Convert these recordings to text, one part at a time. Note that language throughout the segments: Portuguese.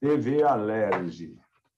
TV Alerj.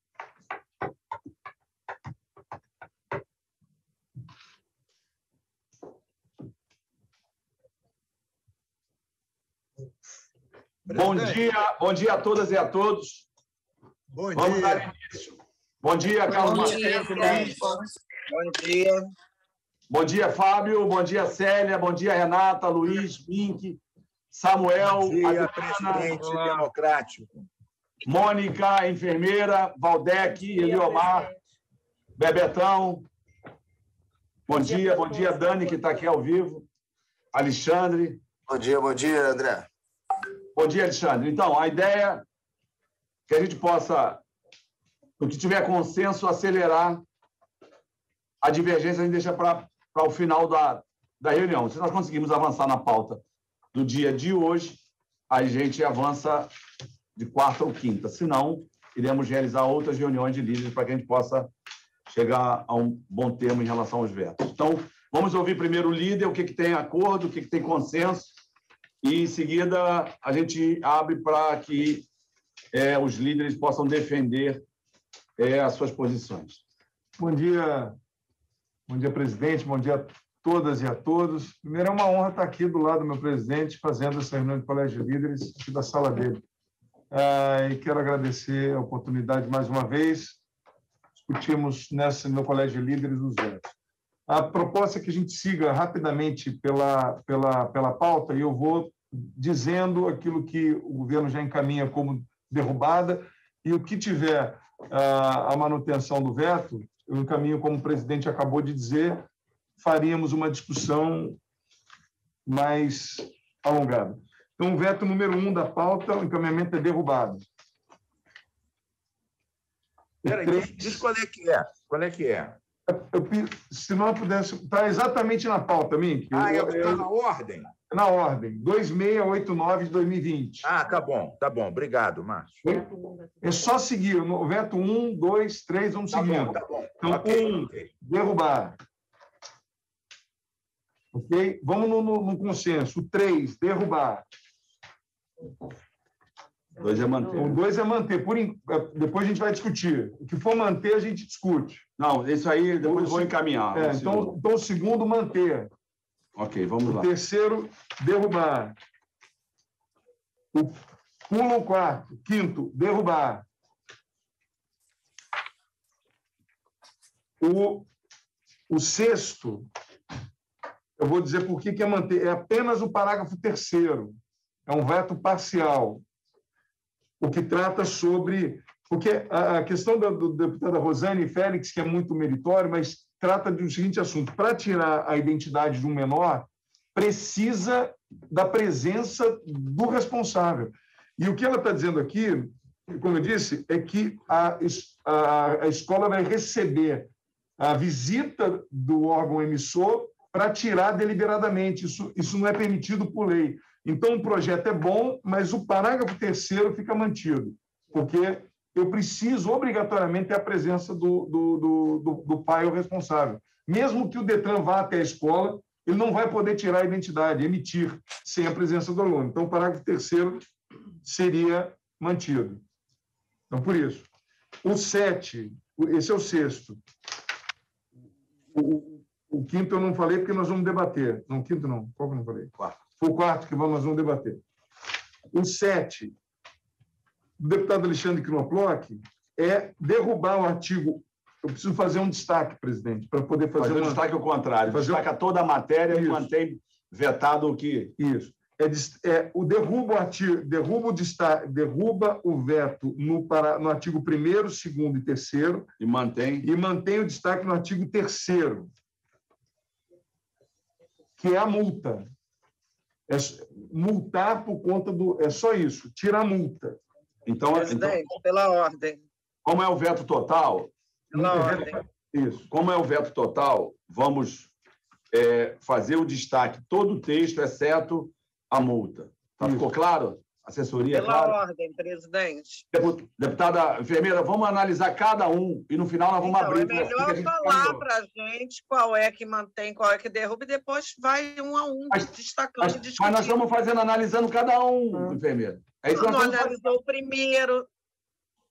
Bom dia a todas e a todos. Vamos dar início. Bom dia, Carlos Martins. Bom dia. Bom dia, Fábio. Bom dia, Célia. Bom dia, Renata, Luiz, Mink, Samuel. Bom dia, presidente democrático. Mônica, enfermeira, Valdec, Eliomar, Bebetão. Bom dia, Dani, que está aqui ao vivo. Alexandre. Bom dia, André. Bom dia, Alexandre. Então, a ideia é que a gente possa, no que tiver consenso, acelerar a divergência, a gente deixa para o final da reunião. Se nós conseguirmos avançar na pauta do dia de hoje, a gente avança de quarta ou quinta. Se não, iremos realizar outras reuniões de líderes para que a gente possa chegar a um bom termo em relação aos vetos. Então, vamos ouvir primeiro o líder, o que tem acordo, o que tem consenso, e, em seguida, a gente abre para que os líderes possam defender as suas posições. Bom dia, presidente. Bom dia a todas e a todos. Primeiro, é uma honra estar aqui do lado do meu presidente, fazendo essa reunião de colégio de líderes aqui da sala dele. E quero agradecer a oportunidade mais uma vez. Discutimos no colégio de líderes os vetos. A proposta é que a gente siga rapidamente pela pauta, e eu vou dizendo aquilo que o governo já encaminha como derrubada, e o que tiver a manutenção do veto, eu encaminho, como o presidente acabou de dizer, faríamos uma discussão mais alongada. Então, o veto número 1 da pauta, o encaminhamento é derrubado. Peraí, diz qual é que é. Qual é que é? Se não pudesse... Está exatamente na pauta, Mink. Está na ordem? Na ordem. 2689 de 2020. Tá bom. Obrigado, Márcio. É só seguir. O veto 1, 2, 3, vamos seguindo. Tá bom. Então, okay. Derrubar. Ok? Vamos no consenso. 3, derrubar. 2 é manter. O 2 é manter. Depois a gente vai discutir. O que for manter, a gente discute. Não, isso aí depois eu vou encaminhar. Então, o segundo, manter. Ok, vamos lá. O terceiro, derrubar. Pula o quarto. Quinto, derrubar. O sexto, eu vou dizer por que é manter. É apenas o parágrafo 3º. É um veto parcial. O que trata sobre... Porque a questão do deputada Rosane Félix, que é muito meritório, mas trata do seguinte assunto: para tirar a identidade de um menor, precisa da presença do responsável. E o que ela está dizendo aqui, como eu disse, é que a escola vai receber a visita do órgão emissor para tirar deliberadamente. Isso não é permitido por lei. Então, o projeto é bom, mas o parágrafo 3º fica mantido, porque eu preciso, obrigatoriamente, ter a presença do pai ou responsável. Mesmo que o Detran vá até a escola, ele não vai poder tirar a identidade, emitir, sem a presença do aluno. Então, o parágrafo 3º seria mantido. Então, por isso. O 7, esse é o 6º. O 5º eu não falei, porque nós vamos debater. Não, o 5º não. Qual que eu não falei? Foi o 4º que nós vamos debater. O 7... do deputado Alexandre Knoploch é derrubar o artigo... Eu preciso fazer um destaque, presidente, para poder fazer um destaque ao contrário. Destaca toda a matéria e mantém vetado o que... Isso. Derruba o veto no artigo 1º, 2º e 3º. E mantém o destaque no artigo 3º, que é a multa. É multar por conta do... É só isso, tira a multa. Então, pela ordem. Como é o veto total? Pela ordem. Isso. Como é o veto total, vamos fazer o destaque, todo o texto, exceto a multa. Tá, ficou claro? Assessoria, pela claro? ordem, presidente. Deputada enfermeira, vamos analisar cada um e, no final, nós vamos abrir... É melhor falar para a gente qual é que mantém, qual é que derruba, e depois vai um a um, destacando e discutindo. Mas nós estamos analisando cada um, enfermeira. É isso que nós analisou o primeiro.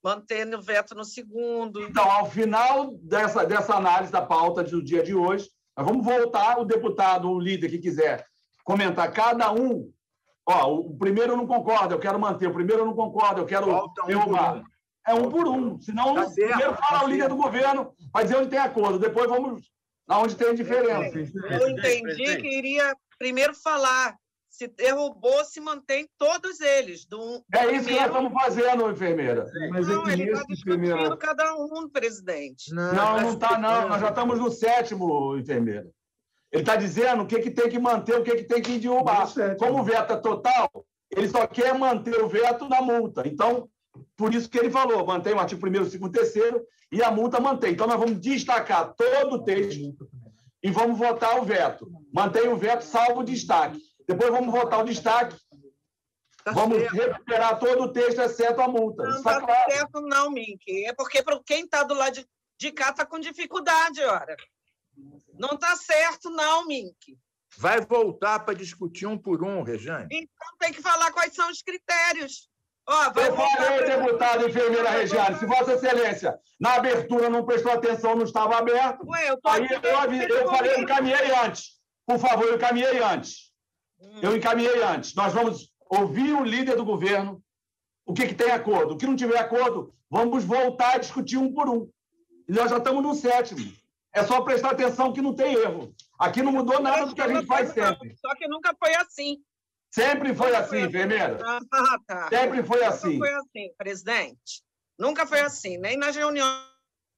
mantendo o veto no segundo. Então, ao final dessa análise da pauta do dia de hoje, nós vamos voltar, o deputado, o líder que quiser comentar, cada um. O primeiro eu não concordo, eu quero manter. O primeiro eu não concordo, eu quero derrubar. É um por um. Senão, primeiro fala o líder do governo, vai dizer onde tem acordo. Depois vamos onde tem diferença. Eu entendi que iria primeiro falar. Se derrubou, se mantém todos eles. É isso que nós estamos fazendo, enfermeira. Mas não, ele está discutindo cada um, presidente. Não está, não. Nós já estamos no 7º, enfermeira. Ele está dizendo o que tem que manter, o que tem que derrubar. Como o veto é total, ele só quer manter o veto na multa. Então, por isso que ele falou, mantém o artigo 1º, 2º, 3º e a multa mantém. Então, nós vamos destacar todo o texto e vamos votar o veto. Mantém o veto, salvo o destaque. Depois vamos votar o destaque. Vamos recuperar todo o texto, exceto a multa. Não está claro. Certo, não, Mink. É porque quem está do lado de cá está com dificuldade, ora. Não está certo, não, Mink. Vai voltar para discutir um por um, Rejane. Então tem que falar quais são os critérios. Eu falei, deputada enfermeira Regiane, se Vossa Excelência, na abertura não prestou atenção, não estava aberto. Aí eu falei, eu encaminhei antes. Por favor, eu encaminhei antes. Eu encaminhei antes. Nós vamos ouvir o líder do governo, o que tem acordo. O que não tiver acordo, vamos voltar a discutir um por um. E nós já estamos no 7º. É só prestar atenção que não tem erro. Aqui não mudou nada do que a gente faz sempre. Só que nunca foi assim. Sempre foi assim, enfermeira. Tá. Sempre foi assim. Nunca foi assim, presidente. Nunca foi assim, nem nas reuniões.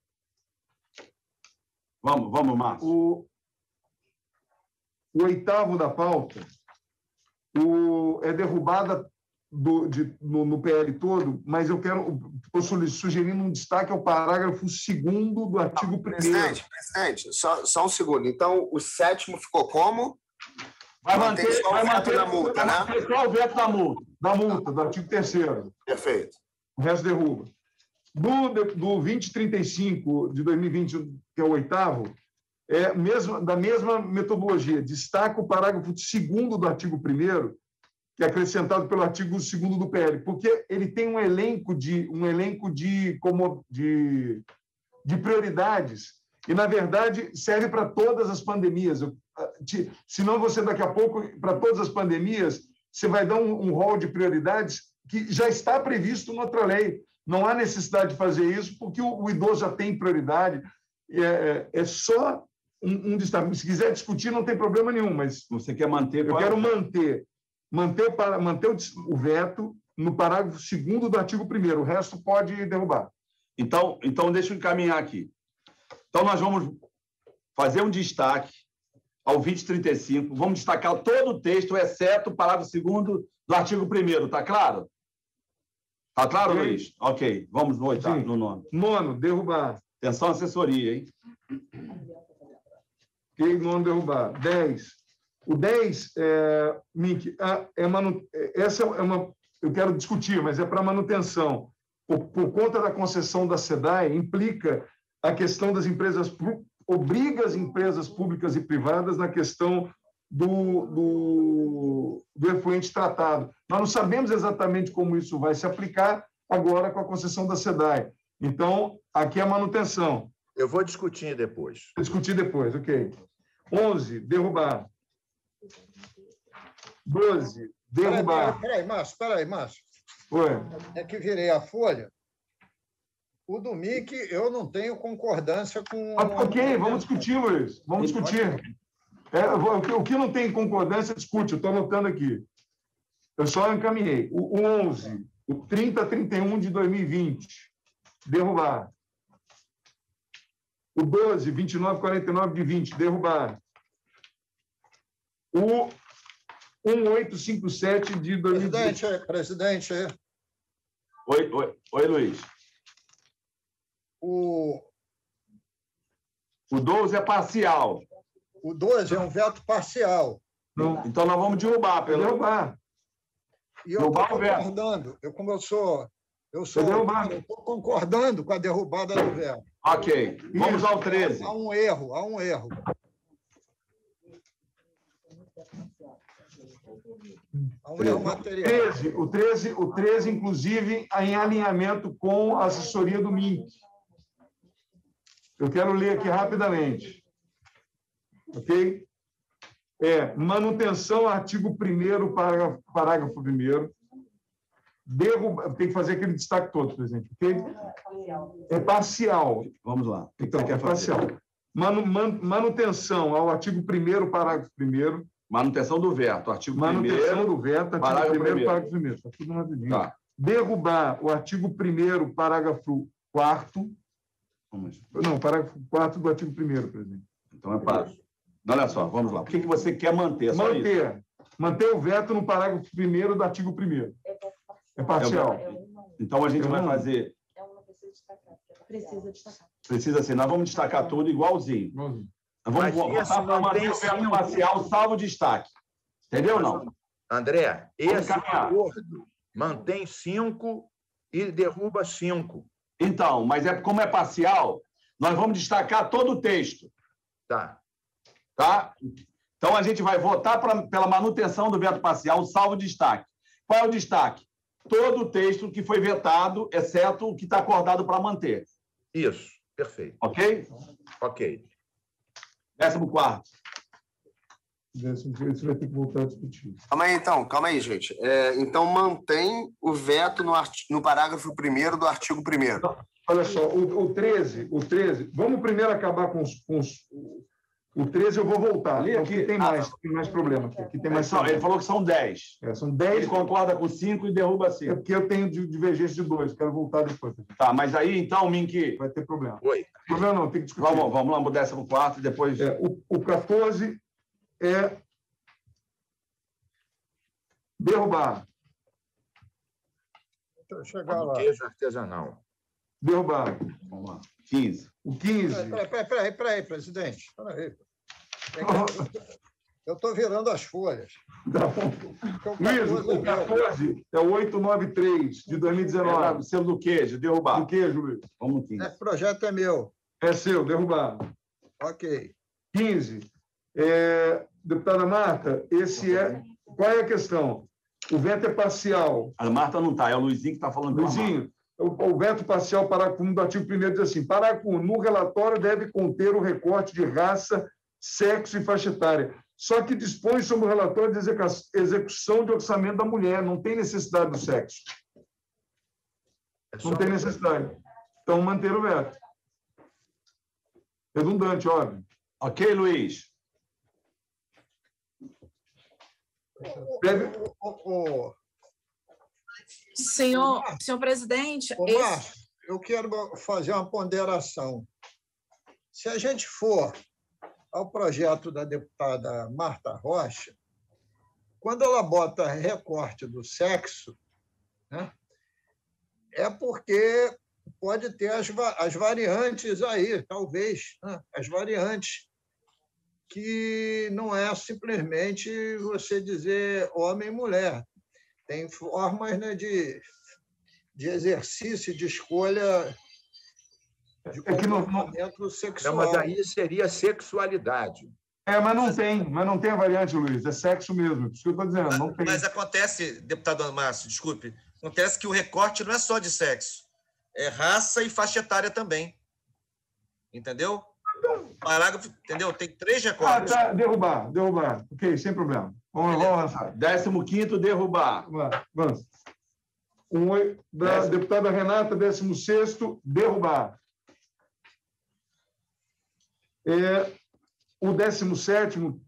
Vamos, Márcio. O 8º da pauta é derrubada no PL todo, mas eu estou sugerindo um destaque ao parágrafo 2º do artigo 1º. Presidente, só um segundo. Então, o 7º ficou como? Vai manter só o veto da multa. Da multa, do artigo 3º. Perfeito. O resto derruba. Do 2035 de 2020, que é o 8º, da mesma metodologia. Destaca o parágrafo 2º do artigo 1º, que é acrescentado pelo artigo 2º do PL, porque ele tem um elenco de prioridades e, na verdade, serve para todas as pandemias. Senão você, daqui a pouco, para todas as pandemias, você vai dar um rol de prioridades que já está previsto em outra lei. Não há necessidade de fazer isso, porque o idoso já tem prioridade. É só um destaque. Se quiser discutir, não tem problema nenhum, mas você quer manter... Eu quero manter o veto no parágrafo 2º do artigo 1º. O resto pode derrubar. Então, deixa eu encaminhar aqui. Então, nós vamos fazer um destaque ao 2035. Vamos destacar todo o texto, exceto o parágrafo 2º do artigo 1º. Está claro? Está claro, Luiz? Ok. Vamos no 8º, no 9º. 9º, derrubar. Atenção, assessoria, hein? Ok, 9º, derrubar. 10. O 10, Mink, essa é uma... Eu quero discutir, mas é para manutenção. Por conta da concessão da SEDAI, implica a questão das empresas... Obriga as empresas públicas e privadas na questão do efluente tratado. Nós não sabemos exatamente como isso vai se aplicar agora com a concessão da SEDAI. Então, aqui é a manutenção. Eu vou discutir depois. Discutir depois, ok. 11, derrubar. 12, derrubar. Espera aí, Márcio. Oi. É que virei a folha. O do Mink, eu não tenho concordância com... Ok, vamos discutir, Luiz. Vamos discutir. O que não tem concordância, discute. Eu estou anotando aqui. Eu só encaminhei. O 11, o 30-31 de 2020, derrubar. O 12, 29-49 de 20, derrubar. O 1857 de 2020. Presidente. Oi, Luiz. O 12 é parcial. O 12 é um veto parcial. Não. Então, nós vamos derrubar. Derrubar. E eu estou concordando. Eu estou concordando com a derrubada do veto. Ok. Vamos ao 13. Há um erro. Vamos ler o material. O 13, inclusive, em alinhamento com a assessoria do MINC. Eu quero ler aqui rapidamente. Ok? Manutenção, artigo 1º, parágrafo 1º. Tem que fazer aquele destaque todo, presidente. Okay? É parcial. Vamos lá. Então, é parcial. Manutenção ao artigo 1º, parágrafo 1º. Manutenção do veto, artigo 1º. Manutenção do veto, artigo parágrafo 1º, parágrafo 1º. Está tudo rapidinho. Tá. Derrubar o artigo 1º, parágrafo 4º. Não, parágrafo 4º do artigo 1º, presidente. Então é parágrafo. Olha só, vamos lá. O que você quer manter? Manter o veto no parágrafo 1º do artigo 1º. É parcial. Então a gente vai fazer... Precisa destacar. Precisa ser. Nós vamos destacar tudo igualzinho. Nós vamos votar para manter o veto parcial, salvo destaque. Entendeu ou não? André, esse acordo mantém 5 e derruba 5. Então, mas como é parcial, nós vamos destacar todo o texto. Tá. Então, a gente vai votar pela manutenção do veto parcial, salvo destaque. Qual é o destaque? Todo o texto que foi vetado, exceto o que está acordado para manter. Isso, perfeito. Ok? Ok. 14º. Você vai ter que voltar a discutir. Calma aí, gente. Então, mantém o veto no parágrafo 1º do artigo 1º. Olha só, o 13, vamos primeiro acabar com os o 13 eu vou voltar. Ali, aqui tem mais problema. Aqui tem mais ele falou que são 10. São 10. Ele concorda com 5 e derruba 5. É porque eu tenho divergência de 2, quero voltar depois. Tá, mas aí, então, Mink... Vai ter problema. Oi. Problema não, tem que discutir. Vamos lá, pro 14º e depois... O 14 é derrubar. Deixa eu chegar lá. Queijo artesanal. Derrubar. Vamos lá. 15. O 15... Peraí, presidente. Peraí. Eu estou virando as folhas. Tá bom. Luiz, o 14 é o 893 de 2019. O selo do queijo, derrubar. Do queijo, Luiz. Vamos no 15. Esse projeto é meu. É seu, derrubar. Ok. 15. Deputada Marta, qual é a questão? O veto é parcial. A Marta não está, é o Luizinho que está falando. Luizinho, o veto parcial, parágrafo 1 do artigo 1º diz assim: parágrafo 1, no relatório deve conter o recorte de raça, sexo e faixa etária. Só que dispõe sobre o relatório de execução de orçamento da mulher. Não tem necessidade do sexo. Não tem necessidade. Então, manter o veto. Redundante, óbvio. Ok, Luiz? Senhor presidente, Márcio, eu quero fazer uma ponderação. Se a gente for ao projeto da deputada Marta Rocha, quando ela bota recorte do sexo, né, é porque pode ter as variantes aí, talvez, né, as variantes, que não é simplesmente você dizer homem e mulher. Tem formas, né, de exercício, de escolha de comportamento sexual. Mas aí seria sexualidade. Mas não tem a variante, Luiz. É sexo mesmo. Isso que eu estou dizendo. Não tem. Mas acontece, deputado Márcio, desculpe, acontece que o recorte não é só de sexo. É raça e faixa etária também. Entendeu? Parágrafo, entendeu? Tem 3 recortes. Tá. Derrubar. Ok, sem problema. Vamos avançar. 15º, derrubar. Vamos. Da deputada Renata, 16º, derrubar. O 17º,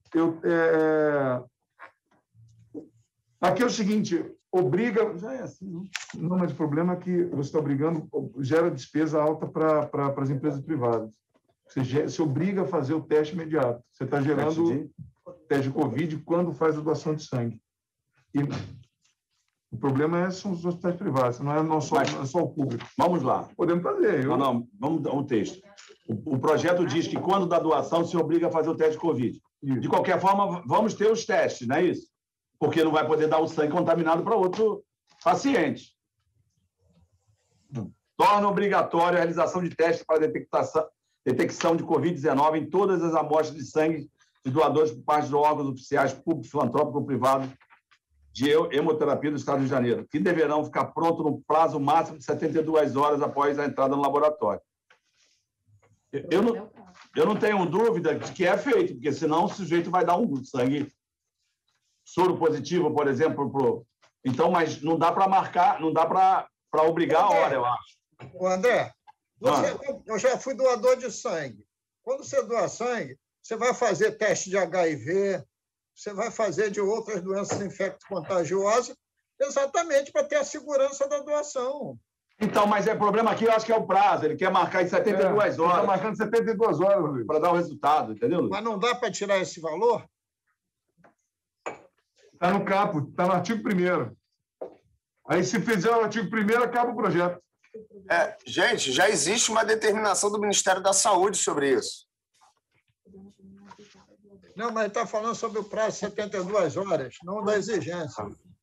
aqui é o seguinte, obriga... Já é assim, não? Não, mas o problema é que você está obrigando, gera despesa alta para as empresas privadas. Você obriga a fazer o teste imediato. Você está gerando teste de Covid quando faz a doação de sangue. E o problema são os hospitais privados, não é só o público. Vamos lá. Podemos fazer. Não, vamos dar um texto. O projeto diz que quando da doação se obriga a fazer o teste de Covid. De qualquer forma, vamos ter os testes, não é isso? Porque não vai poder dar o sangue contaminado para outro paciente. Torna obrigatória a realização de testes para detecção de Covid-19 em todas as amostras de sangue de doadores por parte de órgãos oficiais, públicos, filantrópicos ou privados, de hemoterapia do Estado do Rio de Janeiro, que deverão ficar prontos no prazo máximo de 72 horas após a entrada no laboratório. Eu não tenho dúvida de que é feito, porque senão o sujeito vai dar um sangue soro positivo, por exemplo. Então, mas não dá para marcar, não dá para obrigar a hora, eu acho. André, eu já fui doador de sangue. Quando você doa sangue, você vai fazer teste de HIV, você vai fazer de outras doenças infecto-contagiosas, exatamente para ter a segurança da doação. Então, mas o problema aqui, eu acho que é o prazo. Ele quer marcar em 72 horas. Ele está marcando 72 horas, Luiz. Para dar o resultado, entendeu, Luiz? Mas não dá para tirar esse valor? Está no caput, está no artigo 1º. Aí, se fizer o artigo 1º, acaba o projeto. Gente, já existe uma determinação do Ministério da Saúde sobre isso. Não, mas ele está falando sobre o prazo de 72 horas, não da exigência.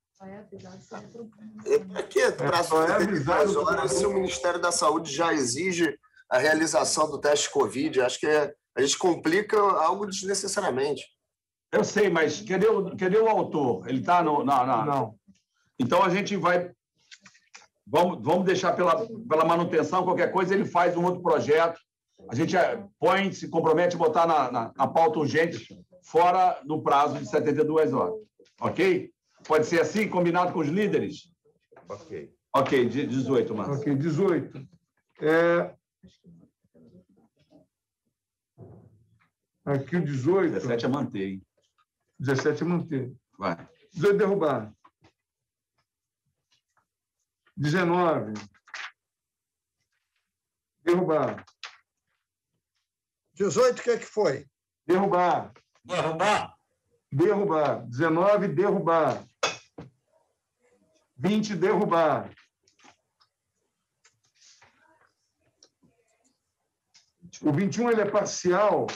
Aqui, prazo de 72 horas, se o Ministério da Saúde já exige a realização do teste Covid, acho que a gente complica algo desnecessariamente. Eu sei, mas cadê o autor? Ele está no... Não. Então, a gente vai... Vamos deixar pela manutenção, qualquer coisa, ele faz um outro projeto. A gente se compromete a botar na pauta urgente, fora do prazo de 72 horas. Ok? Pode ser assim, combinado com os líderes? Ok. Ok, 18, Márcio. Ok, 18. Aqui o 18... 17 é manter, hein? 17 é manter. Vai. 18 derrubar. 19. Derrubar. 18, o que foi? Derrubar. Derrubar. 19, derrubar. 20, derrubar. O 21 ele é parcial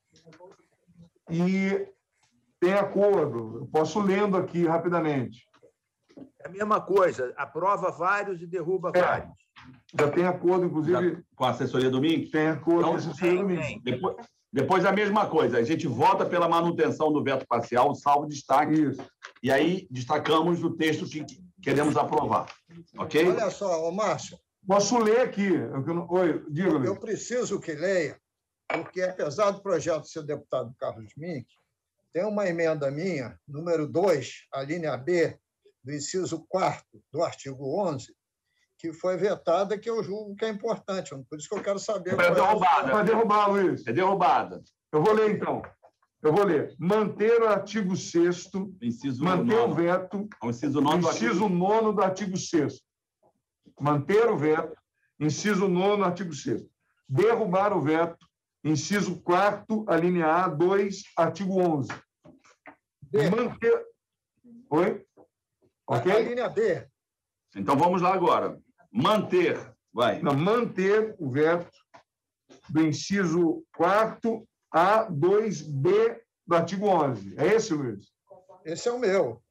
e tem acordo. Eu posso lendo aqui rapidamente. É a mesma coisa, aprova vários e derruba vários. Já tem acordo, inclusive... Com a assessoria do MINC? Tem acordo com a assessoria do MINC. Depois a mesma coisa, a gente vota pela manutenção do veto parcial, salvo destaque. Isso. E aí destacamos o texto que queremos aprovar. Ok? Olha só, Márcio. Posso ler aqui. Oi, diga-me. Eu preciso que leia, porque apesar do projeto ser deputado Carlos Mink, tem uma emenda minha, número 2, a linha B, do inciso 4º do artigo 11, que foi vetada, que eu julgo que é importante. Por isso que eu quero saber... É derrubada. Vai derrubar, Luiz. É derrubada. Eu vou ler, então. Eu vou ler. Manter o artigo 6º, manter o veto, inciso 9 do artigo 6º. Manter o veto, inciso 9 do artigo 6º. Derrubar o veto, inciso 4º, a linha A, 2, artigo 11. Manter... Oi? Ok? A linha B. Então, vamos lá agora. Manter. Vai. Não, manter o veto do inciso 4º a 2b do artigo 11. É esse, Luiz? Esse é o meu.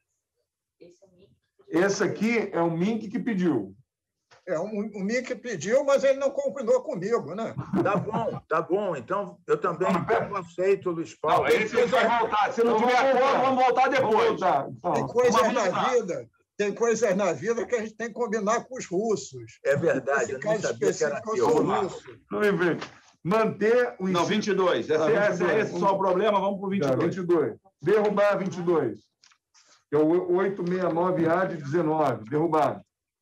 Esse aqui é o MINC que pediu. O MINC pediu, mas ele não combinou comigo, né? Tá bom. Então, eu também aceito, Luiz Paulo. Não, esse vai voltar. Se não tiver acordo, vamos voltar depois. Tem coisas na vida que a gente tem que combinar com os russos. É verdade. Eu não sabia que era Manter o... Não, 22. Esse só o problema, vamos para o 22. 22. Derrubar 22. Que é o 869A de 19. Derrubar.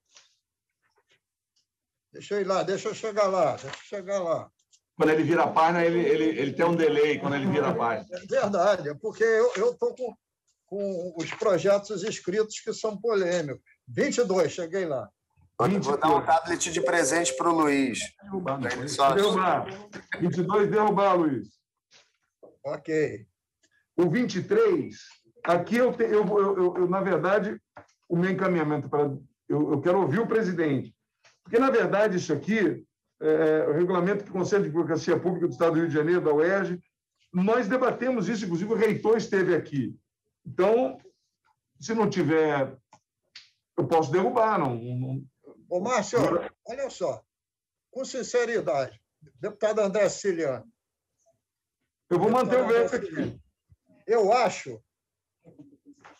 Deixa eu ir lá, deixa eu chegar lá. Quando ele vira a página, ele tem um delay quando ele vira a página. É verdade, porque eu estou com os projetos escritos que são polêmicos. 22, cheguei lá. Vou dar um tablet de presente para o Luiz. Derrubar. 22, derrubar, Luiz. Ok. O 23, aqui eu na verdade, o meu encaminhamento para... Eu quero ouvir o presidente. Porque, na verdade, isso aqui, o regulamento do Conselho de Advocacia Pública do Estado do Rio de Janeiro, da UERJ, nós debatemos isso, inclusive o reitor esteve aqui. Então, se não tiver, eu posso derrubar. Ô, Márcio, olha só, com sinceridade, deputado André Siciliano. Eu vou manter o veto aqui. Eu acho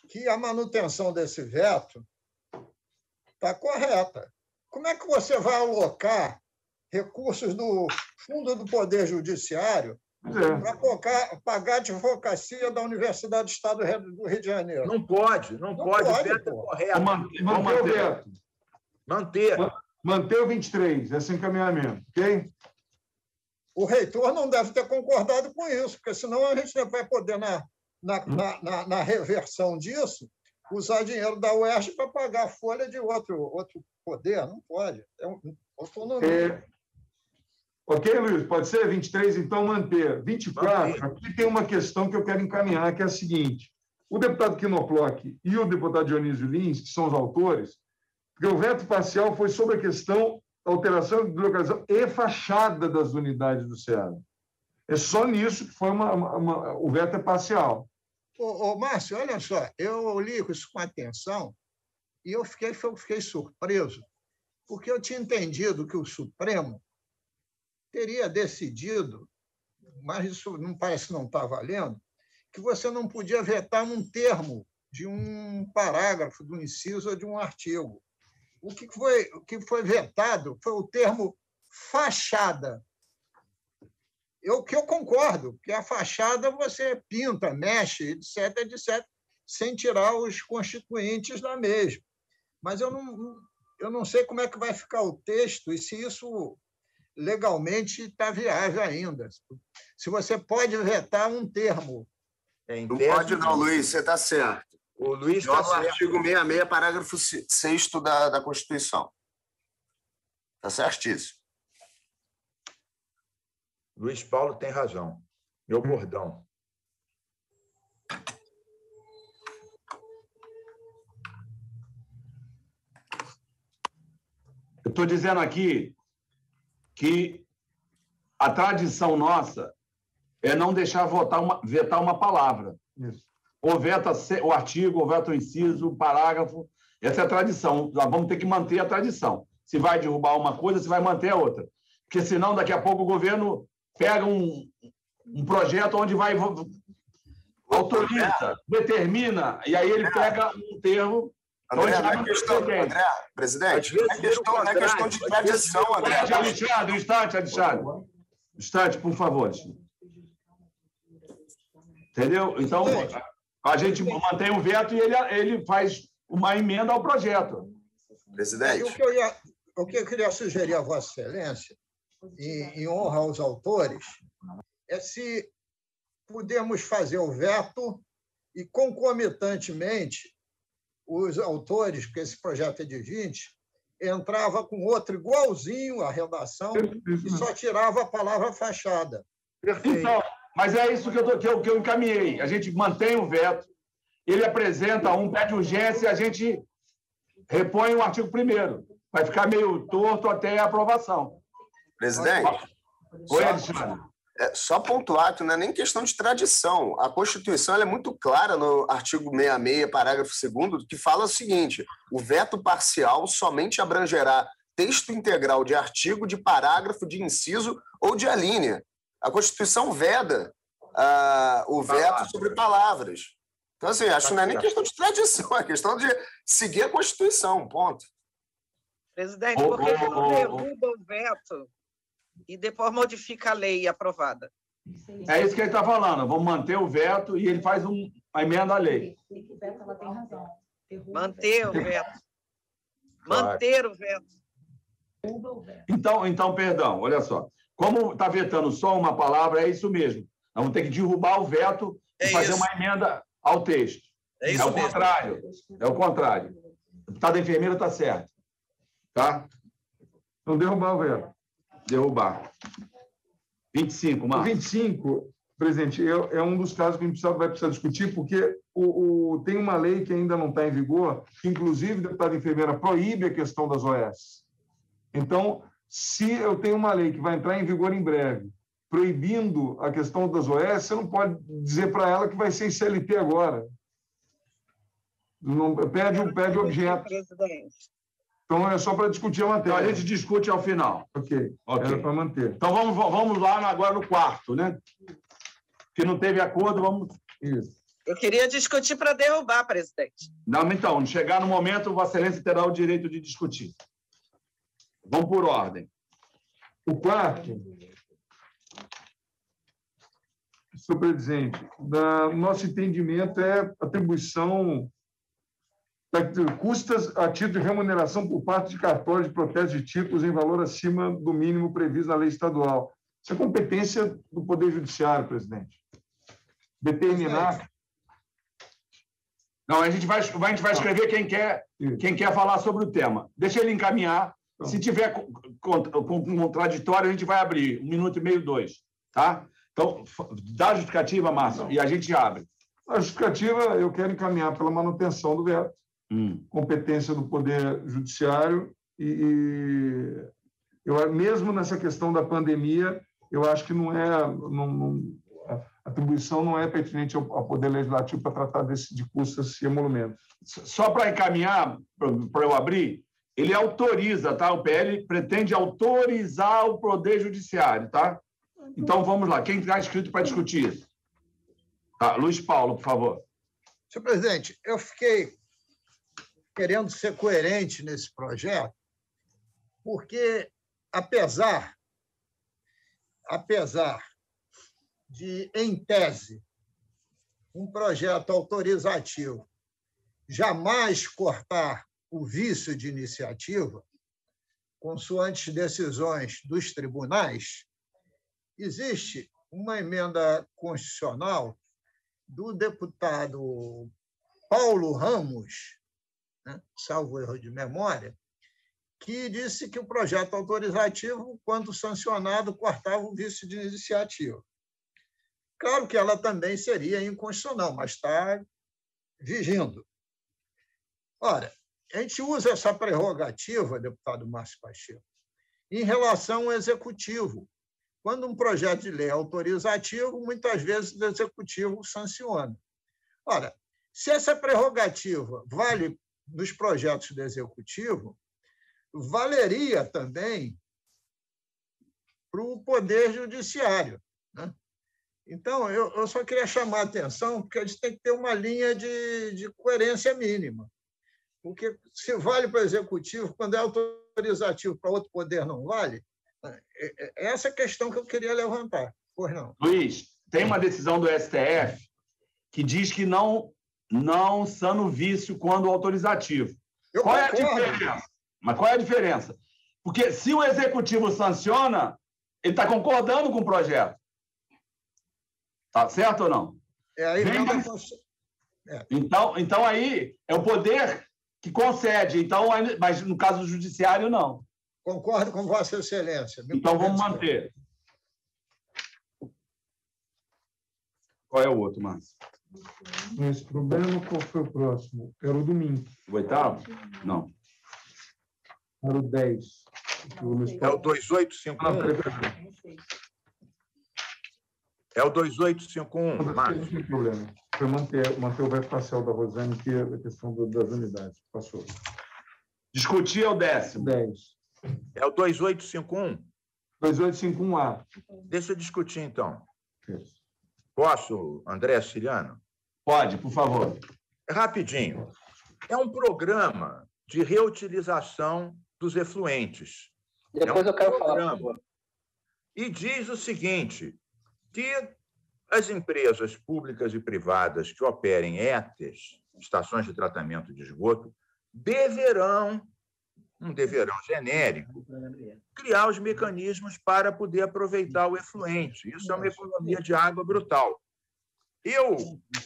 que a manutenção desse veto está correta. Como é que você vai alocar recursos do Fundo do Poder Judiciário para pagar a advocacia da Universidade do Estado do Rio de Janeiro? Não pode. O veto é correto. Manter o veto. Manter o 23, esse encaminhamento, ok? O reitor não deve ter concordado com isso, porque senão a gente não vai poder, na reversão disso, usar dinheiro da UERJ para pagar a folha de outro poder. Não pode. É autonomia. Ok, Luiz? Pode ser? 23, então, manter. 24, aqui tem uma questão que eu quero encaminhar, que é a seguinte. O deputado Knoploch e o deputado Dionísio Lins, que são os autores, porque o veto parcial foi sobre a questão da alteração de localização e fachada das unidades do SEAD. É só nisso que foi o veto é parcial. Márcio, olha só, eu li isso com atenção e eu fiquei surpreso, porque eu tinha entendido que o Supremo teria decidido, mas isso parece que não está valendo, que você não podia vetar um termo de um parágrafo, do inciso ou de um artigo. O que foi vetado foi o termo fachada. Eu concordo, que a fachada você pinta, mexe, etc., etc., sem tirar os constituintes da mesma. Mas eu não sei como é que vai ficar o texto e se isso legalmente está viável ainda. Se você pode vetar um termo. Não pode não, Luiz, você está certo. O Luiz está certo. No artigo 66, parágrafo 6º da Constituição. Está certíssimo. Luiz Paulo tem razão. Meu bordão. Eu estou dizendo aqui que a tradição nossa é não deixar vetar uma palavra. Isso. Ou veta o artigo, ou veta o inciso, o parágrafo. Essa é a tradição. Nós vamos ter que manter a tradição. Se vai derrubar uma coisa, se vai manter a outra. Porque senão, daqui a pouco, o governo pega um projeto onde vai autoriza, determina, e aí ele pega um termo. André, presidente, não é questão de tradição, André. Instante, por favor. Entendeu? Então, a gente mantém o veto e ele faz uma emenda ao projeto. Presidente. O que eu queria sugerir a Vossa Excelência, em honra aos autores, é se pudermos fazer o veto e, concomitantemente, os autores, porque esse projeto é de 20, entrava com outro igualzinho à redação e só tirava a palavra fachada. Perfeito. Então, mas é isso que eu encaminhei. A gente mantém o veto, ele apresenta pede urgência, a gente repõe o artigo 1º. Vai ficar meio torto até a aprovação. Presidente. Oi, Alexandre. Só pontuar que não é nem questão de tradição. A Constituição ela é muito clara no artigo 66, parágrafo 2º, que fala o seguinte: o veto parcial somente abrangerá texto integral de artigo, de parágrafo, de inciso ou de alínea. A Constituição veda o veto sobre palavras. Então, assim, acho que não é nem questão de tradição, é questão de seguir a Constituição, ponto. Presidente, por que não derruba o veto e depois modifica a lei aprovada? É isso que ele está falando. Vamos manter o veto e ele faz uma emenda à lei. Ela tem razão. Manter o veto. Manter o veto. Então, perdão, olha só. Como está vetando só uma palavra, é isso mesmo. Nós vamos ter que derrubar o veto e fazer uma emenda ao texto. É isso mesmo. Contrário. É o contrário. O deputado da enfermeira está certo. Tá? Então, derrubar o veto. Derrubar. 25, Marcos. O 25, presidente, é um dos casos que a gente vai precisar discutir, porque tem uma lei que ainda não está em vigor, que, inclusive, o deputado de enfermeira proíbe a questão das OS. Então, se eu tenho uma lei que vai entrar em vigor em breve, proibindo a questão das OS, você não pode dizer para ela que vai ser em CLT agora. Não, perde o objeto. Então, é só para discutir a matéria. Então, a gente discute ao final. Ok. Era para manter. Então, vamos lá agora no quarto, né? Que não teve acordo, vamos... Isso. Eu queria discutir para derrubar, presidente. Não, então, chegar no momento, Vossa Excelência terá o direito de discutir. Vamos por ordem. O quarto, senhor presidente, nosso entendimento é atribuição de custas a título de remuneração por parte de cartórios de protesto de títulos em valor acima do mínimo previsto na lei estadual. Isso é competência do Poder Judiciário, presidente. Determinar... Não, a gente vai escrever quem quer falar sobre o tema. Deixa ele encaminhar. Se tiver contraditório, a gente vai abrir 1 minuto e meio, 2. Tá? Então, dá a justificativa, Márcio, e a gente abre. A justificativa eu quero encaminhar pela manutenção do veto, competência do Poder Judiciário, eu, mesmo nessa questão da pandemia, eu acho que a atribuição não é pertinente ao Poder Legislativo para tratar de custas e emolumentos. Só para encaminhar, para eu abrir, ele autoriza, tá? O PL pretende autorizar o Poder Judiciário, tá? Então, vamos lá. Quem está inscrito para discutir isso? Tá, Luiz Paulo, por favor. Senhor presidente, eu fiquei querendo ser coerente nesse projeto, porque, apesar de, em tese, um projeto autorizativo jamais cortar o vício de iniciativa, consoante decisões dos tribunais, existe uma emenda constitucional do deputado Paulo Ramos, né, salvo erro de memória, que disse que o projeto autorizativo, quando sancionado, cortava o vício de iniciativa. Claro que ela também seria inconstitucional, mas está vigindo. Ora, a gente usa essa prerrogativa, deputado Márcio Pacheco, em relação ao executivo. Quando um projeto de lei é autorizativo, muitas vezes o executivo sanciona. Ora, se essa prerrogativa vale nos projetos do executivo, valeria também para o Poder Judiciário, né? Então, eu só queria chamar a atenção, porque a gente tem que ter uma linha de coerência mínima. Porque se vale para o executivo, quando é autorizativo para outro poder não vale, essa é a questão que eu queria levantar. Pois não. Luiz, tem uma decisão do STF que diz que não sana o vício quando autorizativo. Qual é a diferença? Mas qual é a diferença? Porque se o executivo sanciona, ele está concordando com o projeto. Tá certo ou não? Então, aí é o poder que concede. Então, mas no caso do judiciário, não. Concordo com Vossa Excelência. Então, vamos manter. Qual é o outro, Márcio? Esse problema, qual foi o próximo? Era o domingo. O 8º? Não. Era o 10. É o 2851. É o 2851, Márcio. Não tem problema. Foi manter o veto parcial da Rosane, que é a questão das unidades. Passou. Discutir é o 10º. 10. É o 2851? 2851A. Deixa eu discutir, então. Isso. Posso, André Siciliano? Pode, por favor. Rapidinho. É um programa de reutilização dos efluentes. Depois eu quero falar, por favor. E diz o seguinte, que as empresas públicas e privadas que operem ETEs, estações de tratamento de esgoto, deverão, um deverão genérico, criar os mecanismos para poder aproveitar o efluente. Isso é uma economia de água brutal. Eu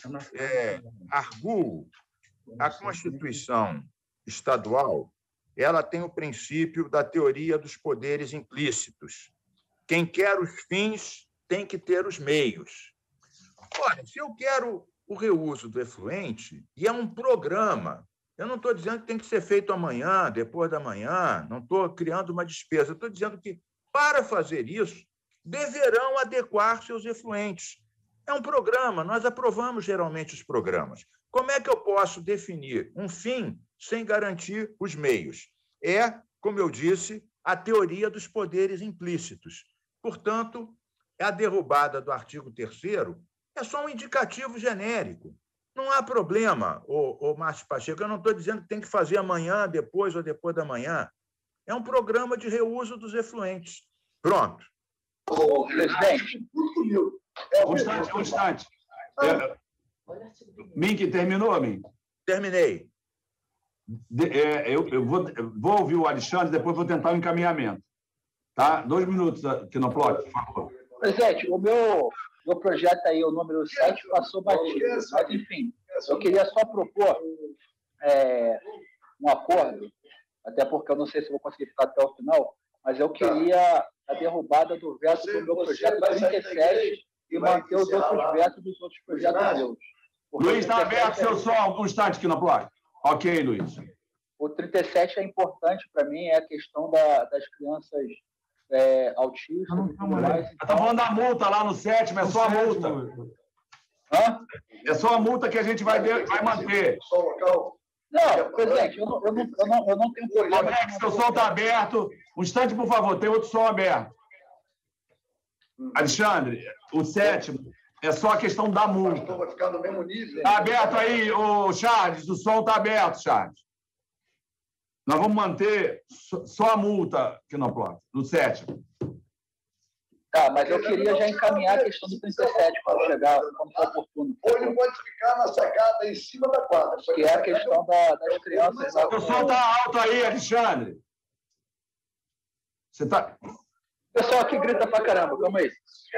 arguo a Constituição estadual, ela tem o princípio da teoria dos poderes implícitos. Quem quer os fins tem que ter os meios. Olha, se eu quero o reuso do efluente, e é um programa, eu não estou dizendo que tem que ser feito amanhã, depois da manhã, não estou criando uma despesa, estou dizendo que, para fazer isso, deverão adequar seus efluentes. É um programa, nós aprovamos geralmente os programas. Como é que eu posso definir um fim sem garantir os meios? É, como eu disse, a teoria dos poderes implícitos. Portanto, a derrubada do artigo 3º é só um indicativo genérico. Não há problema, ô Márcio Pacheco. Eu não estou dizendo que tem que fazer amanhã, depois ou depois da manhã. É um programa de reuso dos efluentes. Pronto. Ô, presidente. Um instante. Mink, terminou, Mink? Terminei. Eu vou ouvir o Alexandre, depois vou tentar o encaminhamento. Tá? 2 minutos aqui no plot, por favor. Presidente, o meu projeto aí, o número 7, passou batido. Mas, enfim, eu queria só propor um acordo, até porque eu não sei se vou conseguir ficar até o final, mas eu queria a derrubada do veto do meu projeto 37 e manter os outros vetos dos outros projetos meus. Luiz, está aberto seu som um instante aqui no plot. Ok, Luiz. O 37 é importante para mim, é a questão das crianças autistas e tudo mais. Está falando da multa lá no 7º, é só a multa. Hã? É só a multa que a gente vai manter. Não, presidente, eu não tenho problema. Alex, seu som está aberto. Um instante, por favor, tem outro som aberto. Alexandre, o 7º é só a questão da multa. Vai ficar no mesmo nível. Está aberto aí, o Charles, o som está aberto, Charles. Nós vamos manter só a multa aqui no plot, no 7º. Tá, mas eu queria já encaminhar a questão do 37 quando chegar, quando for oportuno. Ou ele pode ficar na sacada em cima da quadra. Que é a questão das crianças. O som está alto aí, Alexandre. Você está... O pessoal aqui grita pra caramba, calma aí.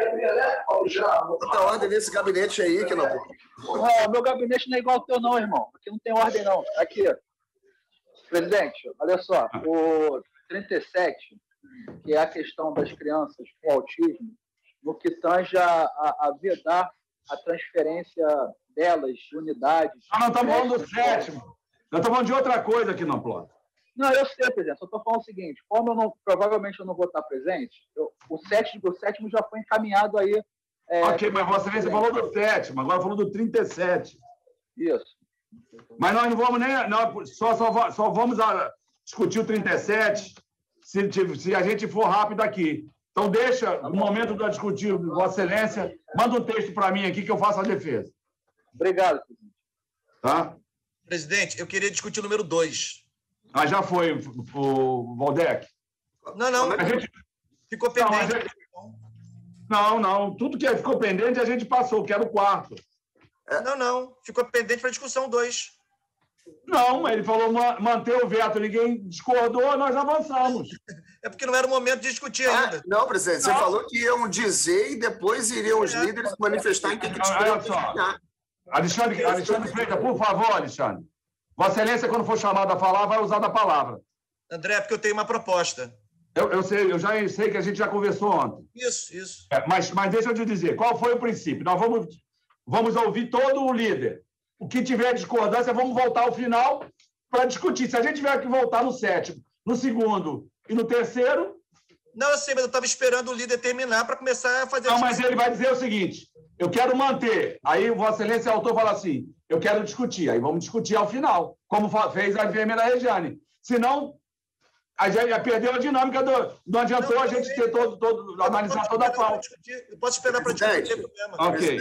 Bota ordem nesse gabinete aí, que não. Não, meu gabinete não é igual ao teu, não, irmão. Aqui não tem ordem, não. Aqui. Presidente, olha só. O 37, que é a questão das crianças com autismo, no que tange a vedar a transferência delas, de unidades. Não estamos falando do 7º. Nós estamos falando de outra coisa aqui no plot. Não, eu sei, presidente. Só estou falando o seguinte: como provavelmente eu não vou estar presente, o 7º já foi encaminhado aí. Ok, mas Vossa Excelência falou do 7º, agora falou do 37. Isso. Mas nós não vamos nem. Só vamos discutir o 37 se a gente for rápido aqui. Então, deixa, no momento da discutir, Vossa Excelência, manda um texto para mim aqui que eu faço a defesa. Obrigado, presidente. Tá? Presidente, eu queria discutir o número 2. Ah, já foi, o Valdec? Não. A gente... Ficou pendente. Não. Tudo que ficou pendente a gente passou, que era o 4º. Não. Ficou pendente para discussão 2. Não, ele falou manter o veto. Ninguém discordou, nós avançamos. É porque não era o momento de discutir ainda. Não, presidente, você falou que iam dizer e depois iriam os líderes manifestar em que Olha só. Alexandre Freitas, por favor, Alexandre. Vossa Excelência, quando for chamado a falar, vai usar da palavra. André, porque eu tenho uma proposta. Eu já sei que a gente já conversou ontem. Isso. Mas deixa eu te dizer, qual foi o princípio? Nós vamos ouvir todo o líder. O que tiver discordância, vamos voltar ao final para discutir. Se a gente tiver que voltar no 7º, no 2º e no 3º... Não, eu sei, mas eu estava esperando o líder terminar para começar a fazer... Não, mas ele vai dizer o seguinte, eu quero manter. Aí Vossa Excelência, o autor, fala assim, eu quero discutir. Aí vamos discutir ao final, como fez a enfermeira Regiane. Senão, a gente já perdeu a dinâmica não adiantou a gente ter analisar toda a pauta. Eu posso esperar para discutir o problema. Ok.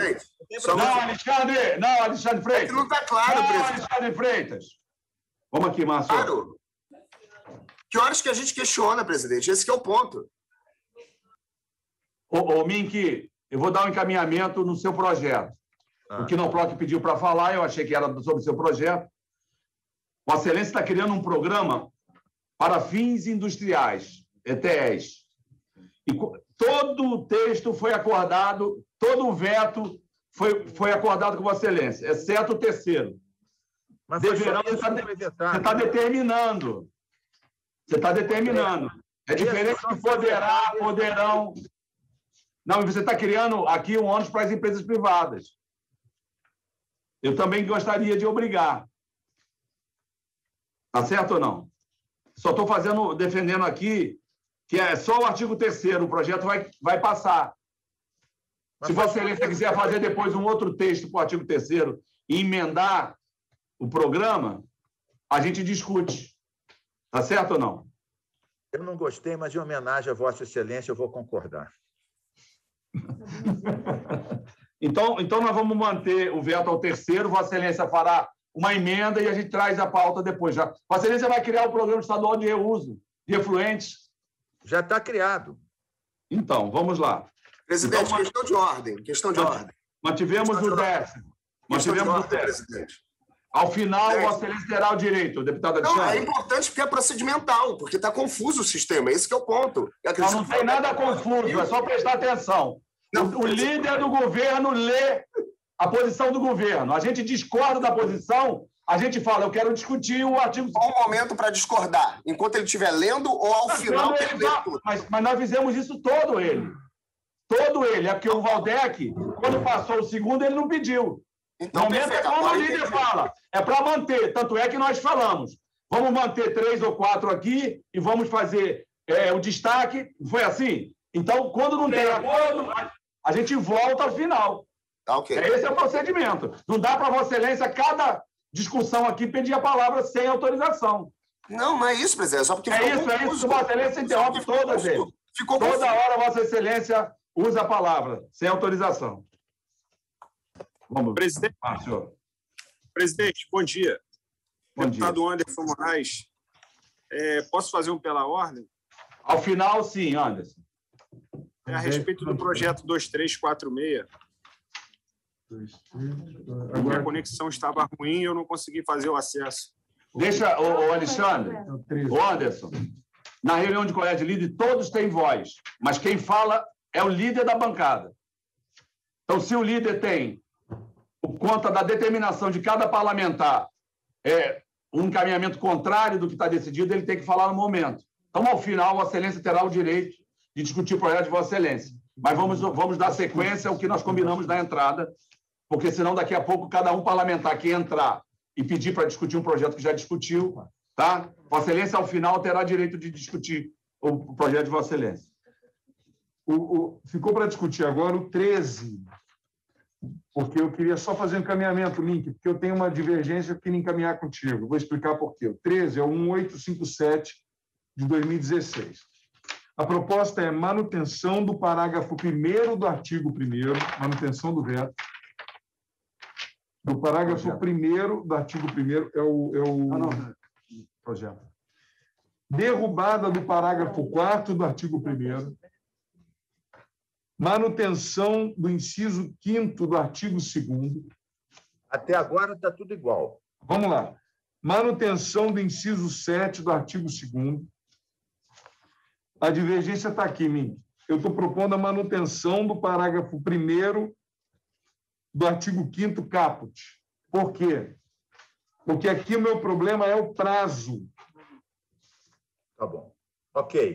Não, Alexandre Freitas. É que não está claro, presidente. Alexandre Freitas. Vamos aqui, Márcio. Claro. Que horas que a gente questiona, presidente? Esse que é o ponto. Ô, Mink, eu vou dar um encaminhamento no seu projeto. O que não Plot pediu para falar, eu achei que era sobre o seu projeto. Vossa Excelência está criando um programa para fins industriais, ETEs. E todo o texto foi acordado, todo o veto foi acordado com Vossa Excelência, exceto o 3º. Mas deverão, você está determinando. Você está determinando. É diferente de poderão. Não, você está criando aqui um ônus para as empresas privadas. Eu também gostaria de obrigar. Está certo ou não? Só estou defendendo aqui que é só o artigo 3º, o projeto vai passar. Se Vossa Excelência quiser fazer depois um outro texto para o artigo 3º e emendar o programa, a gente discute. Está certo ou não? Eu não gostei, mas em homenagem a Vossa Excelência eu vou concordar. Então, nós vamos manter o veto ao terceiro, Vossa Excelência fará uma emenda e a gente traz a pauta depois. Já. Vossa Excelência vai criar o programa estadual de reuso de efluentes. Já está criado. Então, vamos lá. Presidente, Então, questão de ordem. Questão de ordem. Mantivemos o décimo. Mantivemos o décimo. Presidente. Ao final, Vossa Excelência terá o direito, deputado Não, Alexandre. é importante porque é procedimental, porque está confuso o sistema. Esse que é o ponto. Não tem nada confuso, é só prestar atenção. O líder do governo lê a posição do governo. A gente discorda da posição, a gente fala, eu quero discutir o artigo... Qual o momento para discordar? Enquanto ele estiver lendo ou ao final? Mas nós fizemos isso todo ele. Todo ele. É porque o Valdec, quando passou o segundo, ele não pediu. Então, o momento é como o líder fala. É para manter. Tanto é que nós falamos. Vamos manter 3 ou 4 aqui e vamos fazer o destaque. Foi assim? Então, quando não tem acordo, a gente volta ao final. Tá, ok. Esse é o procedimento. Não dá para Vossa Excelência, cada discussão aqui, pedir a palavra sem autorização. Não é isso, presidente. Só porque é isso. Vossa Excelência interrompe todas eles. Toda hora Vossa Excelência usa a palavra, sem autorização. Vamos. Presidente, senhor. Presidente, bom dia. Bom Deputado dia. Anderson Moraes, posso fazer um pela ordem? Ao final, sim, Anderson. A respeito do projeto 2346. A minha conexão estava ruim e eu não consegui fazer o acesso. Deixa, o Alexandre, o Anderson, na reunião de colégio de líder, todos têm voz, mas quem fala é o líder da bancada. Então, se o líder tem, por conta da determinação de cada parlamentar, um encaminhamento contrário do que está decidido, ele tem que falar no momento. Então, ao final, Vossa Excelência terá o direito de discutir o projeto de Vossa Excelência. Mas vamos dar sequência ao que nós combinamos na entrada, porque senão daqui a pouco cada um parlamentar que entrar e pedir para discutir um projeto que já discutiu, tá? Vossa Excelência, ao final, terá direito de discutir o projeto de Vossa Excelência. Ficou para discutir agora o 13, porque eu queria só fazer um encaminhamento, Link, porque eu tenho uma divergência que eu queria encaminhar contigo. Vou explicar por quê. O 13 é o 1857 de 2016. A proposta é manutenção do parágrafo 1º do artigo 1º, manutenção do veto. Do parágrafo 1º do artigo 1º é o projeto. Derrubada do parágrafo 4º do artigo 1º. Manutenção do inciso 5º do artigo 2º. Até agora está tudo igual. Vamos lá. Manutenção do inciso 7 do artigo 2º. A divergência está aqui, Mim. Eu estou propondo a manutenção do parágrafo 1º do artigo 5º caput. Por quê? Porque aqui o meu problema é o prazo. Tá bom. Ok.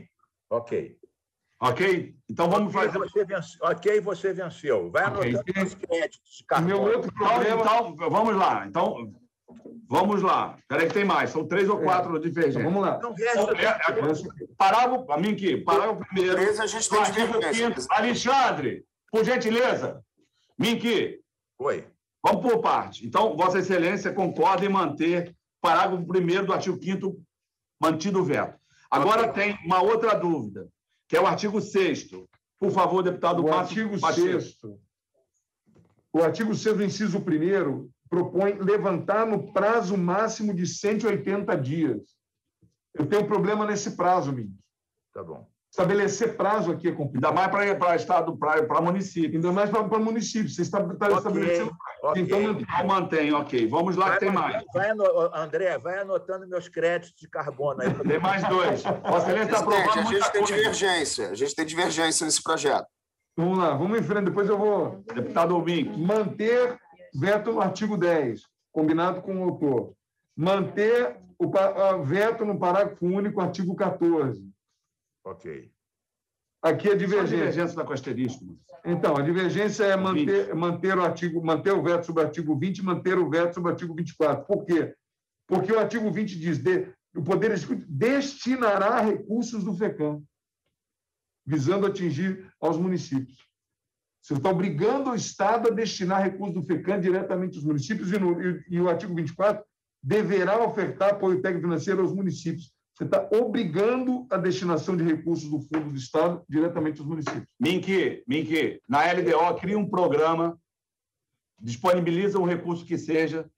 Então vamos fazer... Você venceu. Vai anotando os créditos. Meu outro problema... Então, vamos lá. Então, vamos lá. Espera aí que tem mais. São 3 ou 4 divergências. Vamos lá. Parágrafo 1º. 13 a gente tem divergência. Alexandre, por gentileza. Minqui. Oi. Vamos por parte. Então, Vossa Excelência concorda em manter parágrafo 1º do artigo 5º mantido o veto. Agora tem uma outra dúvida, que é o artigo 6º. Por favor, deputado Márcio. O artigo 6º do inciso 1º propõe levantar no prazo máximo de 180 dias. Eu tenho um problema nesse prazo, Minho. Tá bom. Estabelecer prazo aqui é complicado. Ainda mais para estado, para município. Ainda mais para município. Você está estabelecendo prazo. Então, mantém, ok. Vamos lá, que tem mais. André, vai anotando meus créditos de carbono aí. Tem mais 2. Vossa Excelência está aprovando. A gente tem divergência. A gente tem divergência nesse projeto. Vamos lá, vamos em frente. Depois eu vou... Deputado Alvim. Manter veto no artigo 10, combinado com o autor. Manter o veto no parágrafo único, artigo 14. Ok. Aqui a divergência. A divergência da com asterisco. Então, a divergência é manter o veto sobre o artigo 20 e manter o veto sobre o artigo 24. Por quê? Porque o artigo 20 diz o Poder Executivo destinará recursos do FECAM, visando atingir aos municípios. Você está obrigando o Estado a destinar recursos do FECAM diretamente aos municípios e o artigo 24 deverá ofertar apoio técnico financeiro aos municípios. Você está obrigando a destinação de recursos do Fundo do Estado diretamente aos municípios. Minqui, na LDO cria um programa disponibiliza um recurso que seja,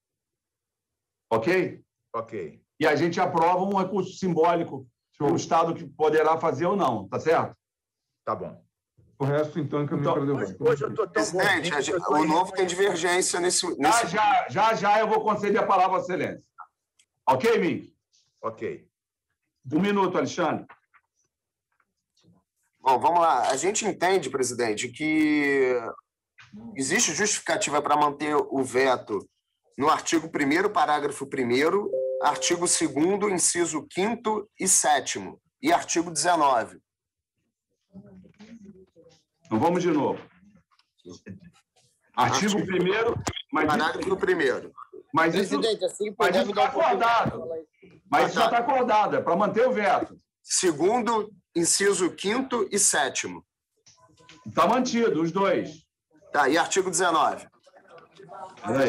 ok? Ok. E a gente aprova um recurso simbólico para o Estado que poderá fazer ou não, tá certo? Tá bom. O resto, então, encaminha para o debate. Hoje eu estou tão Presidente, o novo tem divergência nesse... Já eu vou conceder a palavra à Excelência. Ok, Mink? Ok. 1 minuto, Alexandre. Bom, vamos lá. A gente entende, presidente, que existe justificativa para manter o veto no artigo 1º, parágrafo 1º, artigo 2º, inciso 5º e 7º, e artigo 19. Então, vamos de novo. Artigo 1º... Parágrafo 1º. Mas presidente, isso, assim mas isso está acordado. Mas isso já está acordado, é para manter o veto. 2º, inciso 5º e 7º. Está mantido, os dois. Tá, e artigo 19? Peraí.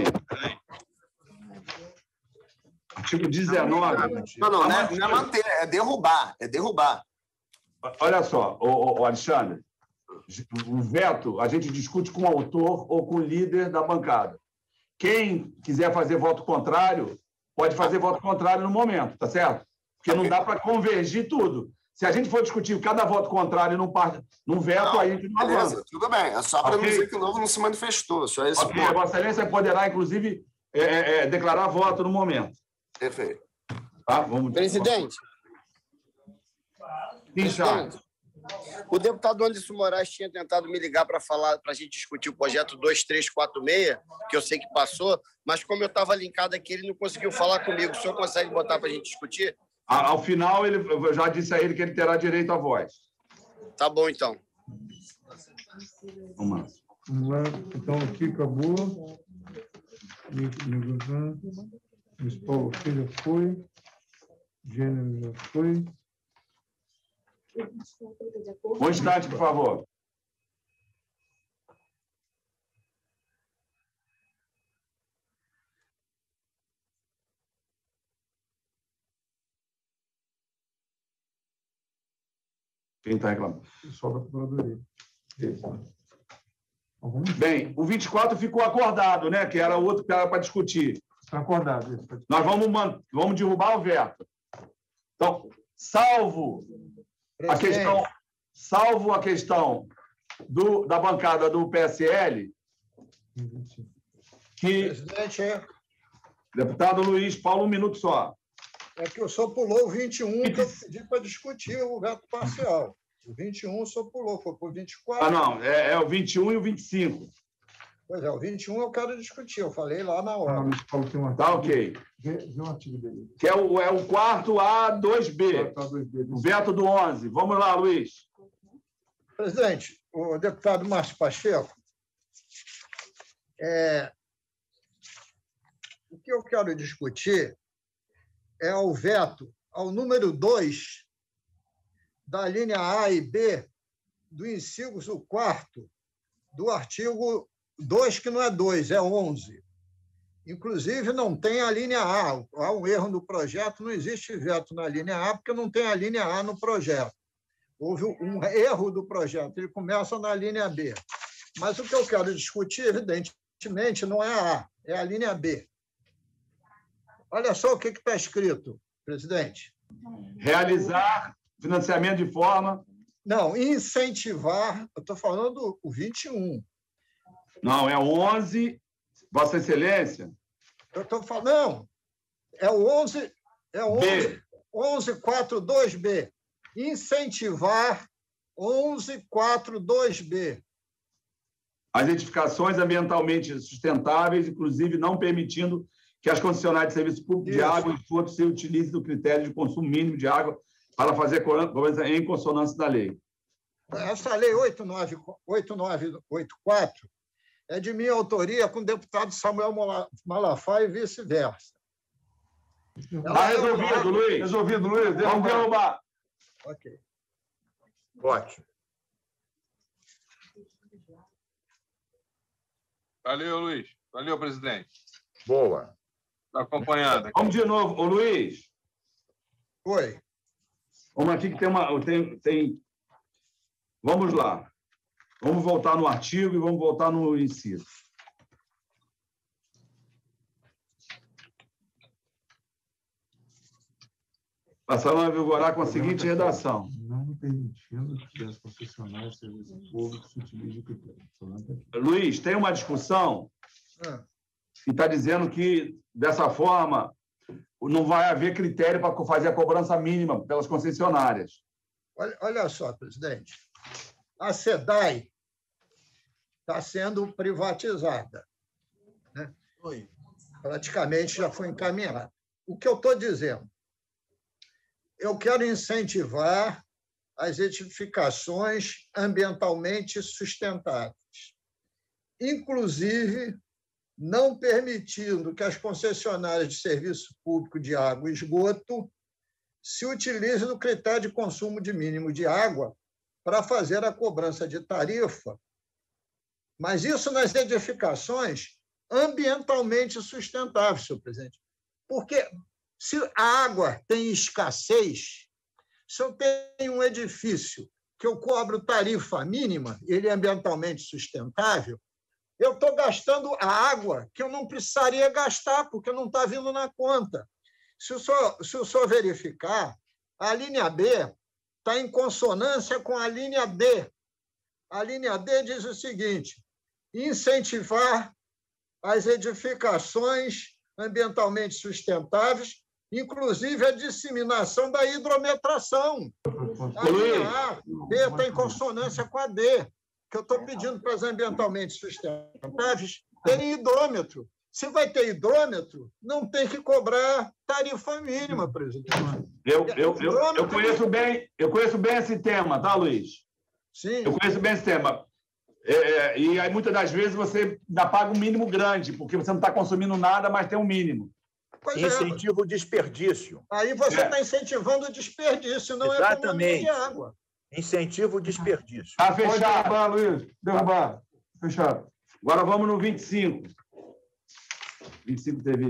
Artigo 19. Não é manter, é derrubar. É derrubar. Olha só, Alexandre, o veto a gente discute com o autor ou com o líder da bancada. Quem quiser fazer voto contrário, pode fazer voto contrário no momento, tá certo? Porque não dá para convergir tudo. Se a gente for discutir cada voto contrário num veto, aí a gente não avança. Beleza, tudo bem. É só para não dizer que o novo não se manifestou. Só esse ponto. Vossa Excelência poderá, inclusive, declarar voto no momento. Perfeito. Tá? Vamos... Presidente. Presidente. O deputado Anderson Moraes tinha tentado me ligar para falar, para a gente discutir o projeto 2346, que eu sei que passou, mas como eu estava linkado aqui, ele não conseguiu falar comigo. O senhor consegue botar para a gente discutir? Ao final, eu já disse a ele que ele terá direito à voz. Tá bom, então. Vamos lá. Então, aqui acabou. Luiz Paulo Filho já foi. Gênero já foi. Um instante, por favor. Quem está reclamando? Só da Procuradoria. Bem, o 24 ficou acordado, né? Que era o outro que era para discutir. Está acordado. Nós vamos derrubar o veto. Então, salvo a questão da bancada do PSL, que... Presidente, Deputado Luiz Paulo, 1 minuto só. É que o senhor pulou o 21, que eu pedi para discutir o veto parcial. O 21 o senhor pulou, foi para o 24. Ah, não, é o 21 e o 25. Pois é, o 21 eu quero discutir, eu falei lá na hora. Tá, ok. Vê um artigo dele. Que é o quarto A, 2B. O veto do 11. Vamos lá, Luiz. Presidente, o deputado Márcio Pacheco, o que eu quero discutir é o veto ao número 2 da linha A e B do inciso 4º do artigo 2, que não é 2, é 11. Inclusive, não tem a linha A. Há um erro no projeto, não existe veto na linha A, porque não tem a linha A no projeto. Houve um erro do projeto, ele começa na linha B. Mas o que eu quero discutir, evidentemente, não é a A, é a linha B. Olha só o que está escrito, presidente. Realizar financiamento de forma... Não, incentivar, eu estou falando o 21. Não, é 11, Vossa Excelência. Eu estou falando, não, é o 11, 1142B. Incentivar 1142B. As edificações ambientalmente sustentáveis, inclusive não permitindo que as concessionárias de serviço público de água e esgoto se utilizem do critério de consumo mínimo de água para fazer coisa em consonância da lei. Essa lei 8984 é de minha autoria com o deputado Samuel Malafaia e vice-versa. Está resolvido, Luiz. Resolvido, Luiz. Vamos derrubar. Ok. Ótimo. Valeu, Luiz. Valeu, presidente. Boa. Está acompanhando. Vamos de novo. Ô, Luiz. Oi. Vamos aqui que tem... Vamos lá. Vamos voltar no artigo e vamos voltar no inciso. Passaram a vigorar com a seguinte redação. Não permitindo que as concessionárias de serviço público se utilizem de critério. Luiz, tem uma discussão que está dizendo que, dessa forma, não vai haver critério para fazer a cobrança mínima pelas concessionárias. Olha só, presidente. A SEDAI está sendo privatizada. Né? Praticamente já foi encaminhada. O que eu estou dizendo? Eu quero incentivar as edificações ambientalmente sustentáveis, inclusive não permitindo que as concessionárias de serviço público de água e esgoto se utilizem do critério de consumo de mínimo de água para fazer a cobrança de tarifa, mas isso nas edificações ambientalmente sustentáveis, senhor presidente. Porque se a água tem escassez, se eu tenho um edifício que eu cobro tarifa mínima, ele é ambientalmente sustentável, eu estou gastando a água que eu não precisaria gastar, porque não está vindo na conta. Se o senhor verificar, a linha B está em consonância com a linha D. A linha D diz o seguinte: incentivar as edificações ambientalmente sustentáveis, inclusive a disseminação da hidrometração. A linha A, B está em consonância com a D, que eu estou pedindo para as ambientalmente sustentáveis terem hidrômetro. Se vai ter hidrômetro, não tem que cobrar tarifa mínima, presidente. Eu conheço bem esse tema, tá, Luiz? Sim. Eu conheço bem esse tema. E aí, muitas das vezes, você ainda paga um mínimo grande, porque você não está consumindo nada, mas tem um mínimo. Incentivo o desperdício. Aí você está incentivando o desperdício, não é economia de água. Incentivo o desperdício. Está fechado. Derrubar, Luiz. Derrubar. Fechado. Agora vamos no 25. 25 teve.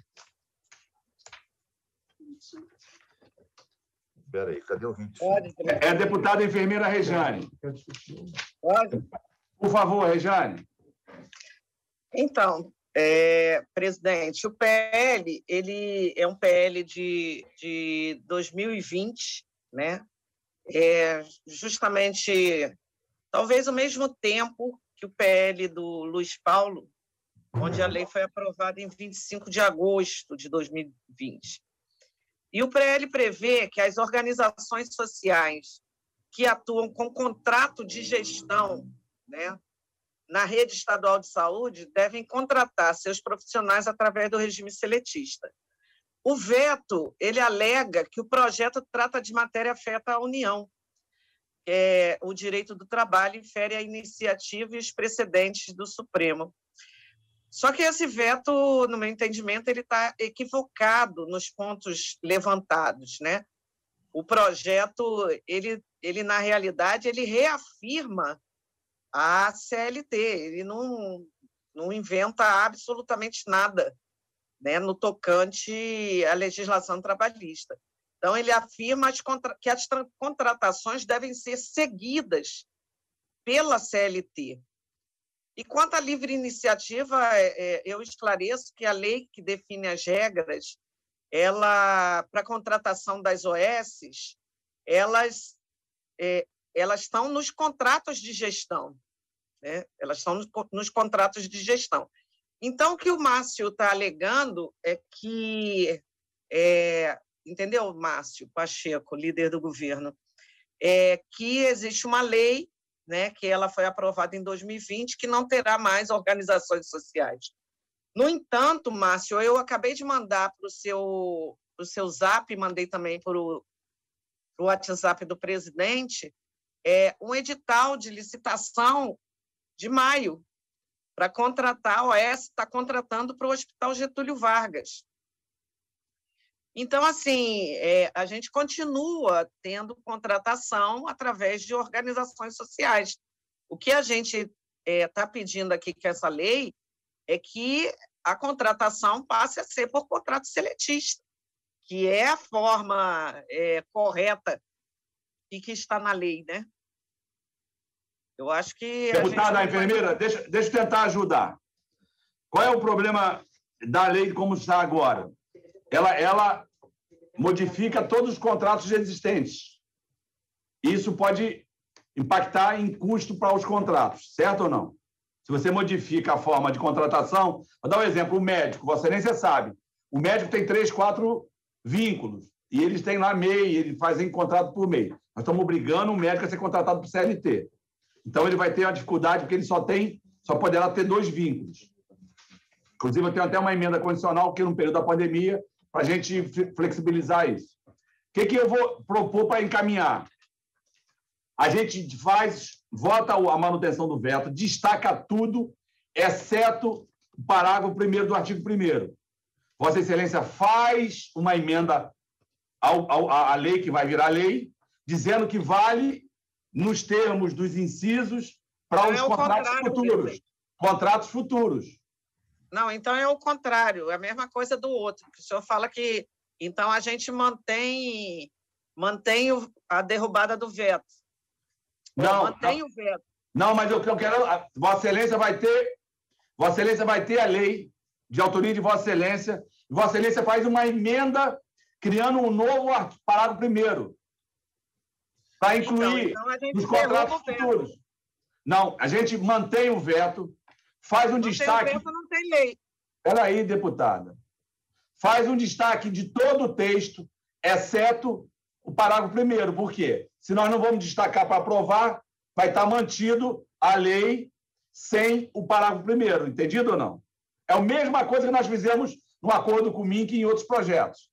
Espera aí, cadê o 25? É a deputada enfermeira Rejane. Pode. Por favor, Rejane. Então, presidente, o PL ele é um PL de 2020, né? Justamente, talvez ao mesmo tempo que o PL do Luiz Paulo, onde a lei foi aprovada em 25 de agosto de 2020. E o PL prevê que as organizações sociais que atuam com contrato de gestão, né, na rede estadual de saúde devem contratar seus profissionais através do regime seletista. O veto, ele alega que o projeto trata de matéria afeta à União. O direito do trabalho infere a iniciativa e os precedentes do Supremo. Só que esse veto, no meu entendimento, ele está equivocado nos pontos levantados, né? O projeto, ele na realidade, ele reafirma a CLT, ele não inventa absolutamente nada, né, no tocante à legislação trabalhista. Então, ele afirma que as contratações devem ser seguidas pela CLT. E quanto à livre iniciativa, eu esclareço que a lei que define as regras, para a contratação das OSs, elas estão nos contratos de gestão, né? Elas estão nos contratos de gestão. Então, o que o Márcio está alegando é que, entendeu, Márcio Pacheco, líder do governo, que existe uma lei, né, que ela foi aprovada em 2020, que não terá mais organizações sociais. No entanto, Márcio, eu acabei de mandar para o seu Zap, mandei também para o WhatsApp do presidente, um edital de licitação de maio para contratar, a OS está contratando para o Hospital Getúlio Vargas. Então, assim, a gente continua tendo contratação através de organizações sociais. O que a gente está pedindo aqui com essa lei é que a contratação passe a ser por contrato seletista, que é a forma correta e que está na lei, né? Eu acho que... Deputada, enfermeira, deixa eu tentar ajudar. Qual é o problema da lei como está agora? Ela modifica todos os contratos existentes. Isso pode impactar em custo para os contratos, certo ou não? Se você modifica a forma de contratação, vou dar um exemplo, o médico, Vossa Excelência sabe, o médico tem 3, 4 vínculos, e eles têm lá MEI, eles fazem contrato por MEI. Nós estamos obrigando o médico a ser contratado por CLT. Então, ele vai ter uma dificuldade, porque ele só poderá ter 2 vínculos. Inclusive, eu tenho até uma emenda condicional que, no período da pandemia, para a gente flexibilizar isso. O que eu vou propor para encaminhar? A gente vota a manutenção do veto, destaca tudo, exceto o parágrafo 1º do artigo 1º. Vossa Excelência faz uma emenda à lei, que vai virar lei, dizendo que vale nos termos dos incisos para os contratos futuros. Contratos futuros. Não, então é o contrário, é a mesma coisa do outro. O senhor fala que, então, a gente mantém a derrubada do veto. Mantém o veto. Não, mas eu quero... Vossa Excelência vai ter a lei de autoria de Vossa Excelência, e Vossa Excelência faz uma emenda criando um novo parágrafo 1º para incluir os contratos futuros. Não, a gente mantém o veto, faz um destaque... Não tem veto, não tem lei. Espera aí, deputada. Faz um destaque de todo o texto, exceto o parágrafo 1º. Por quê? Se nós não vamos destacar para aprovar, vai estar mantido a lei sem o parágrafo 1º. Entendido ou não? É a mesma coisa que nós fizemos no acordo com o MINC e em outros projetos.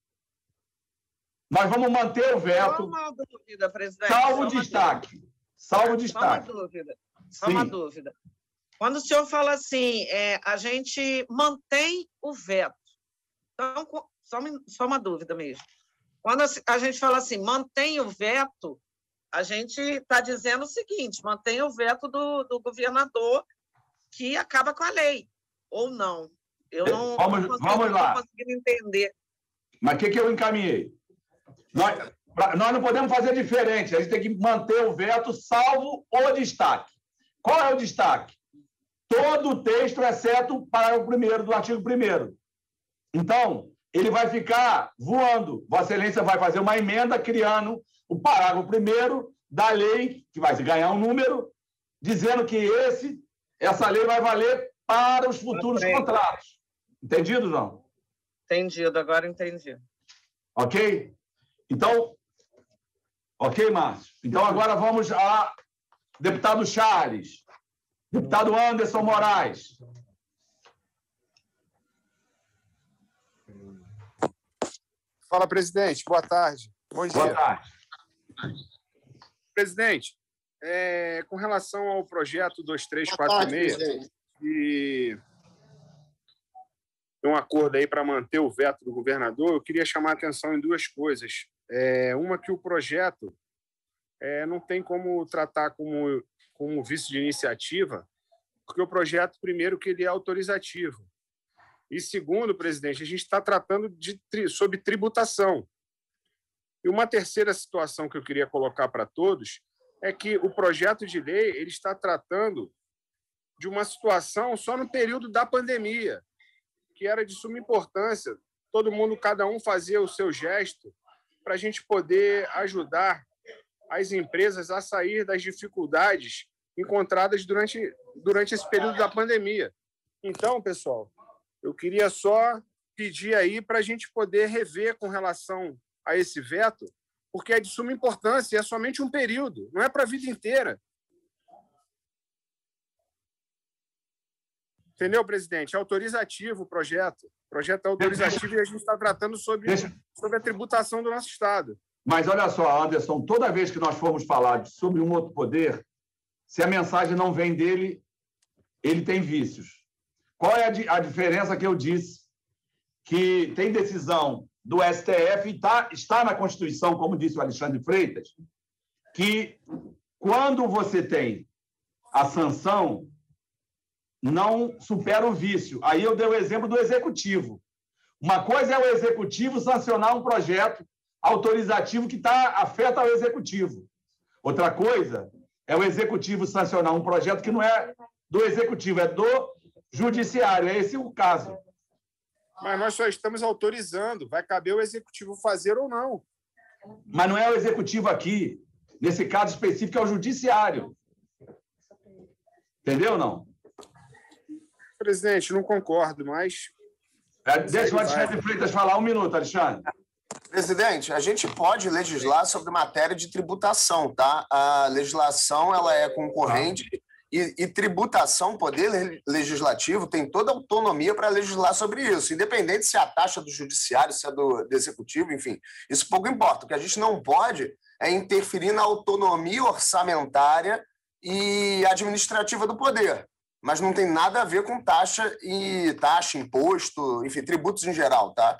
Nós vamos manter o veto. Só uma dúvida, presidente. Salvo o destaque. Salvo o destaque. Só uma dúvida. Quando o senhor fala assim, a gente mantém o veto. Então, só uma dúvida mesmo. Quando a gente fala assim, mantém o veto, a gente está dizendo o seguinte, mantém o veto do governador que acaba com a lei, ou não. Eu não estou conseguindo entender. Mas o que eu encaminhei? Nós não podemos fazer diferente, a gente tem que manter o veto, salvo o destaque. Qual é o destaque? Todo o texto, exceto o parágrafo 1º do artigo 1º. Então, ele vai ficar voando. Vossa Excelência vai fazer uma emenda criando o parágrafo 1º da lei, que vai ganhar um número, dizendo que essa lei vai valer para os futuros contratos. Entendido, não? Entendido, agora entendi. Ok? Então, ok, Márcio? Então, agora vamos a deputado Charles, deputado Anderson Moraes. Fala, presidente. Boa tarde. Bom dia. Boa tarde. Presidente, com relação ao projeto 2346, e um acordo aí para manter o veto do governador, eu queria chamar a atenção em 2 coisas. Uma, que o projeto não tem como tratar como vício de iniciativa, porque o projeto, primeiro, que ele é autorizativo. E, segundo, presidente, a gente está tratando sobre tributação. E uma terceira situação que eu queria colocar para todos é que o projeto de lei ele está tratando de uma situação só no período da pandemia, que era de suma importância. Todo mundo, cada um fazia o seu gesto para a gente poder ajudar as empresas a sair das dificuldades encontradas durante esse período da pandemia. Então, pessoal, eu queria só pedir aí para a gente poder rever com relação a esse veto, porque é de suma importância, é somente um período, não é para a vida inteira. Entendeu, presidente? É autorizativo o projeto. O projeto é autorizativo e a gente está tratando sobre a tributação do nosso Estado. Mas olha só, Anderson, toda vez que nós formos falar sobre um outro poder, se a mensagem não vem dele, ele tem vícios. Qual é a diferença que eu disse? Que tem decisão do STF, e está na Constituição, como disse o Alexandre Freitas, que quando você tem a sanção, não supera o vício. Aí eu dei o exemplo do Executivo. Uma coisa é o Executivo sancionar um projeto autorizativo que afeta o Executivo. Outra coisa é o Executivo sancionar um projeto que não é do Executivo, é do Judiciário. É esse o caso. Mas nós só estamos autorizando. Vai caber o executivo fazer ou não. Mas não é o executivo aqui. Nesse caso específico, é o judiciário. Entendeu ou não? Presidente, não concordo, mas... Deixa o Alexandre Freitas falar. 1 minuto, Alexandre. Presidente, a gente pode legislar sobre matéria de tributação, tá? A legislação ela é concorrente e tributação, poder legislativo, tem toda a autonomia para legislar sobre isso, independente se é a taxa do judiciário, se é do executivo, enfim. Isso pouco importa. O que a gente não pode é interferir na autonomia orçamentária e administrativa do poder. Mas não tem nada a ver com taxa, imposto, enfim, tributos em geral, tá?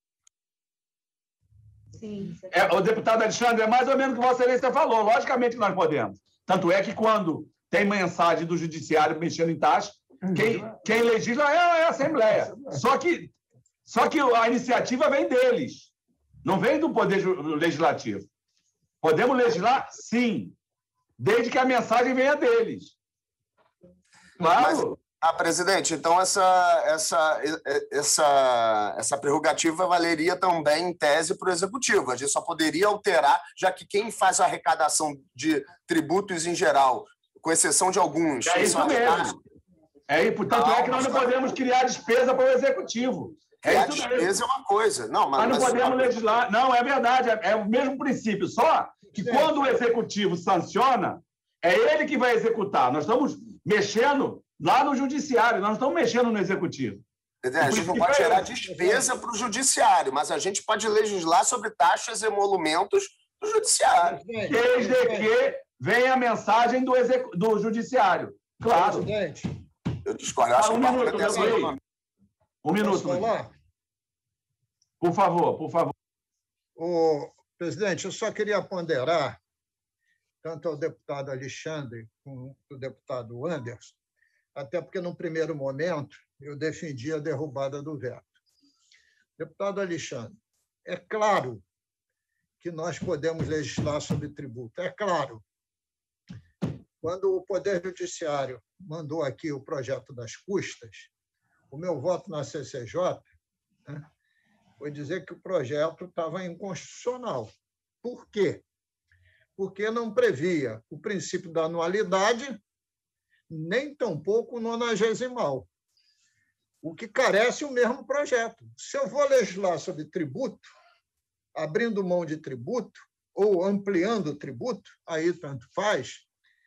Sim. O deputado Alexandre, é mais ou menos o que Vossa Excelência falou. Logicamente que nós podemos. Tanto é que quando tem mensagem do judiciário mexendo em taxa, quem legisla é a Assembleia. Só que a iniciativa vem deles, não vem do Poder Legislativo. Podemos legislar, sim, desde que a mensagem venha deles. Claro. Mas, presidente, então essa prerrogativa valeria também, em tese, para o Executivo. A gente só poderia alterar, já que quem faz a arrecadação de tributos em geral, com exceção de alguns... É isso mesmo. Portanto, é que nós não podemos criar despesa para o Executivo. Criar despesa é uma coisa. Mas não podemos legislar. Não, é verdade. É o mesmo princípio. Só que quando o Executivo sanciona, é ele que vai executar. Nós estamos mexendo lá no Judiciário, nós não estamos mexendo no Executivo. A gente não pode gerar despesa para o Judiciário, mas a gente pode legislar sobre taxas e emolumentos do Judiciário. Desde que venha a mensagem do Judiciário. Claro. Presidente. Eu discordo. Eu acho que Um minuto. Por favor. Presidente, eu só queria ponderar, tanto ao deputado Alexandre como ao deputado Anderson, até porque, no primeiro momento, eu defendi a derrubada do veto. Deputado Alexandre, é claro que nós podemos legislar sobre tributo, é claro. Quando o Poder Judiciário mandou aqui o projeto das custas, o meu voto na CCJ, né, foi dizer que o projeto estava inconstitucional. Por quê? Porque não previa o princípio da anualidade, nem tampouco o nonagesimal, o que carece o mesmo projeto. Se eu vou legislar sobre tributo, abrindo mão de tributo ou ampliando o tributo, aí tanto faz,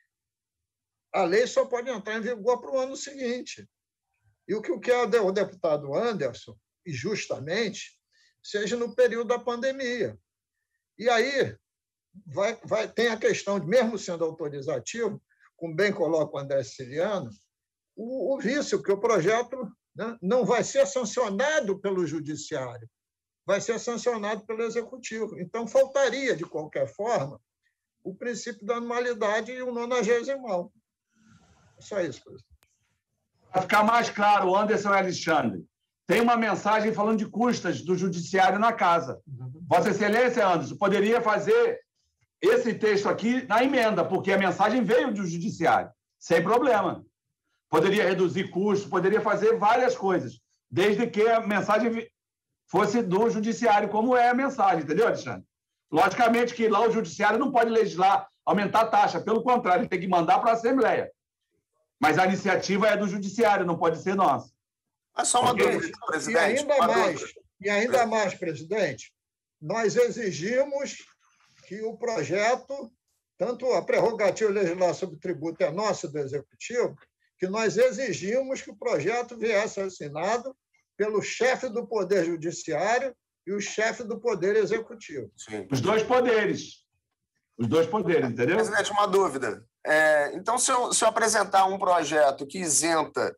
a lei só pode entrar em vigor para o ano seguinte. E o que quer o deputado Anderson, e justamente, seja no período da pandemia. E aí tem a questão de, mesmo sendo autorizativo, como bem coloca o André Siciliano, o vício, que o projeto, né, não vai ser sancionado pelo Judiciário, vai ser sancionado pelo Executivo. Então, faltaria, de qualquer forma, o princípio da anualidade e o nonagesimal. Só isso, presidente. Para ficar mais claro, Anderson e Alexandre, tem uma mensagem falando de custas do Judiciário na casa. Vossa Excelência, Anderson, poderia fazer esse texto aqui na emenda, porque a mensagem veio do Judiciário, sem problema. Poderia reduzir custos, poderia fazer várias coisas, desde que a mensagem fosse do Judiciário, como é a mensagem, entendeu, Alexandre? Logicamente que lá o Judiciário não pode legislar, aumentar a taxa, pelo contrário, ele tem que mandar para a Assembleia. Mas a iniciativa é do Judiciário, não pode ser nossa. É só uma dúvida, presidente. E ainda mais, presidente, nós exigimos que o projeto, tanto a prerrogativa de legislar sobre tributo é nossa do Executivo, que nós exigimos que o projeto viesse assinado pelo chefe do Poder Judiciário e o chefe do Poder Executivo. Sim. Os dois poderes. Os dois poderes, entendeu? Presidente, uma dúvida. Então, se eu apresentar um projeto que isenta,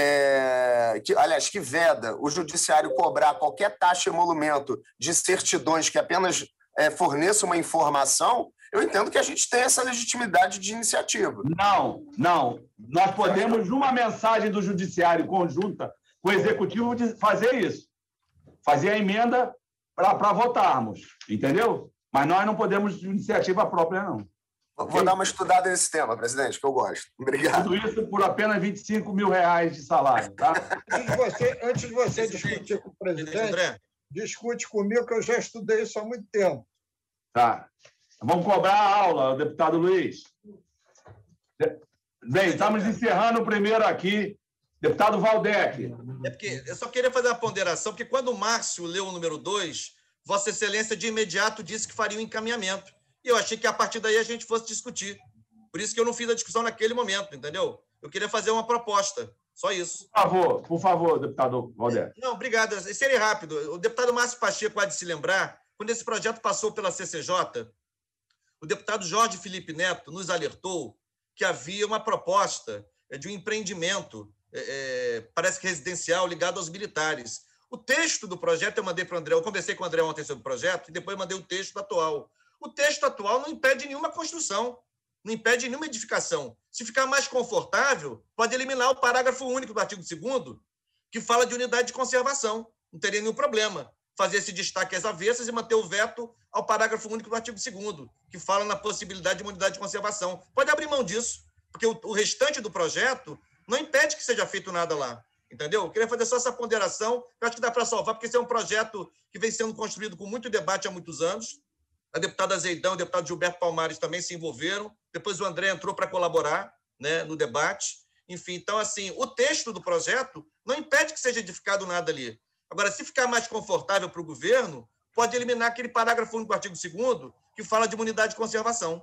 que veda o Judiciário cobrar qualquer taxa e emolumento de certidões que apenas forneça uma informação, eu entendo que a gente tem essa legitimidade de iniciativa. Não. Nós podemos, numa mensagem do Judiciário conjunta com o Executivo, fazer isso. Fazer a emenda para votarmos, entendeu? Mas nós não podemos de iniciativa própria, não. Vou dar uma estudada nesse tema, presidente, que eu gosto. Obrigado. Tudo isso por apenas R$25 mil de salário, tá? Antes de você discutir com o presidente, discute comigo, que eu já estudei isso há muito tempo. Tá. Vamos cobrar a aula, deputado Luiz. Bem, estamos encerrando o primeiro aqui. Deputado Valdec. É porque eu só queria fazer uma ponderação, porque quando o Márcio leu o número 2, Vossa Excelência de imediato disse que faria um encaminhamento. E eu achei que a partir daí a gente fosse discutir. Por isso que eu não fiz a discussão naquele momento, entendeu? Eu queria fazer uma proposta, só isso. Por favor, deputado Valdec. Não, obrigado. Seria rápido. O deputado Márcio Pacheco há de se lembrar, quando esse projeto passou pela CCJ, o deputado Jorge Felipe Neto nos alertou que havia uma proposta de um empreendimento, parece que residencial, ligado aos militares. O texto do projeto eu mandei para o André, eu conversei com o André ontem sobre o projeto, e depois mandei o texto atual. O texto atual não impede nenhuma construção, não impede nenhuma edificação. Se ficar mais confortável, pode eliminar o parágrafo único do artigo 2º, que fala de unidade de conservação. Não teria nenhum problema fazer esse destaque às avessas e manter o veto ao parágrafo único do artigo 2º, que fala na possibilidade de uma unidade de conservação. Pode abrir mão disso, porque o restante do projeto não impede que seja feito nada lá. Entendeu? Eu queria fazer só essa ponderação, que eu acho que dá para salvar, porque esse é um projeto que vem sendo construído com muito debate há muitos anos. A deputada Zeidão e o deputado Gilberto Palmares também se envolveram. Depois o André entrou para colaborar, né, no debate. Enfim, então, assim, o texto do projeto não impede que seja edificado nada ali. Agora, se ficar mais confortável para o governo, pode eliminar aquele parágrafo único do artigo 2º que fala de unidade de conservação.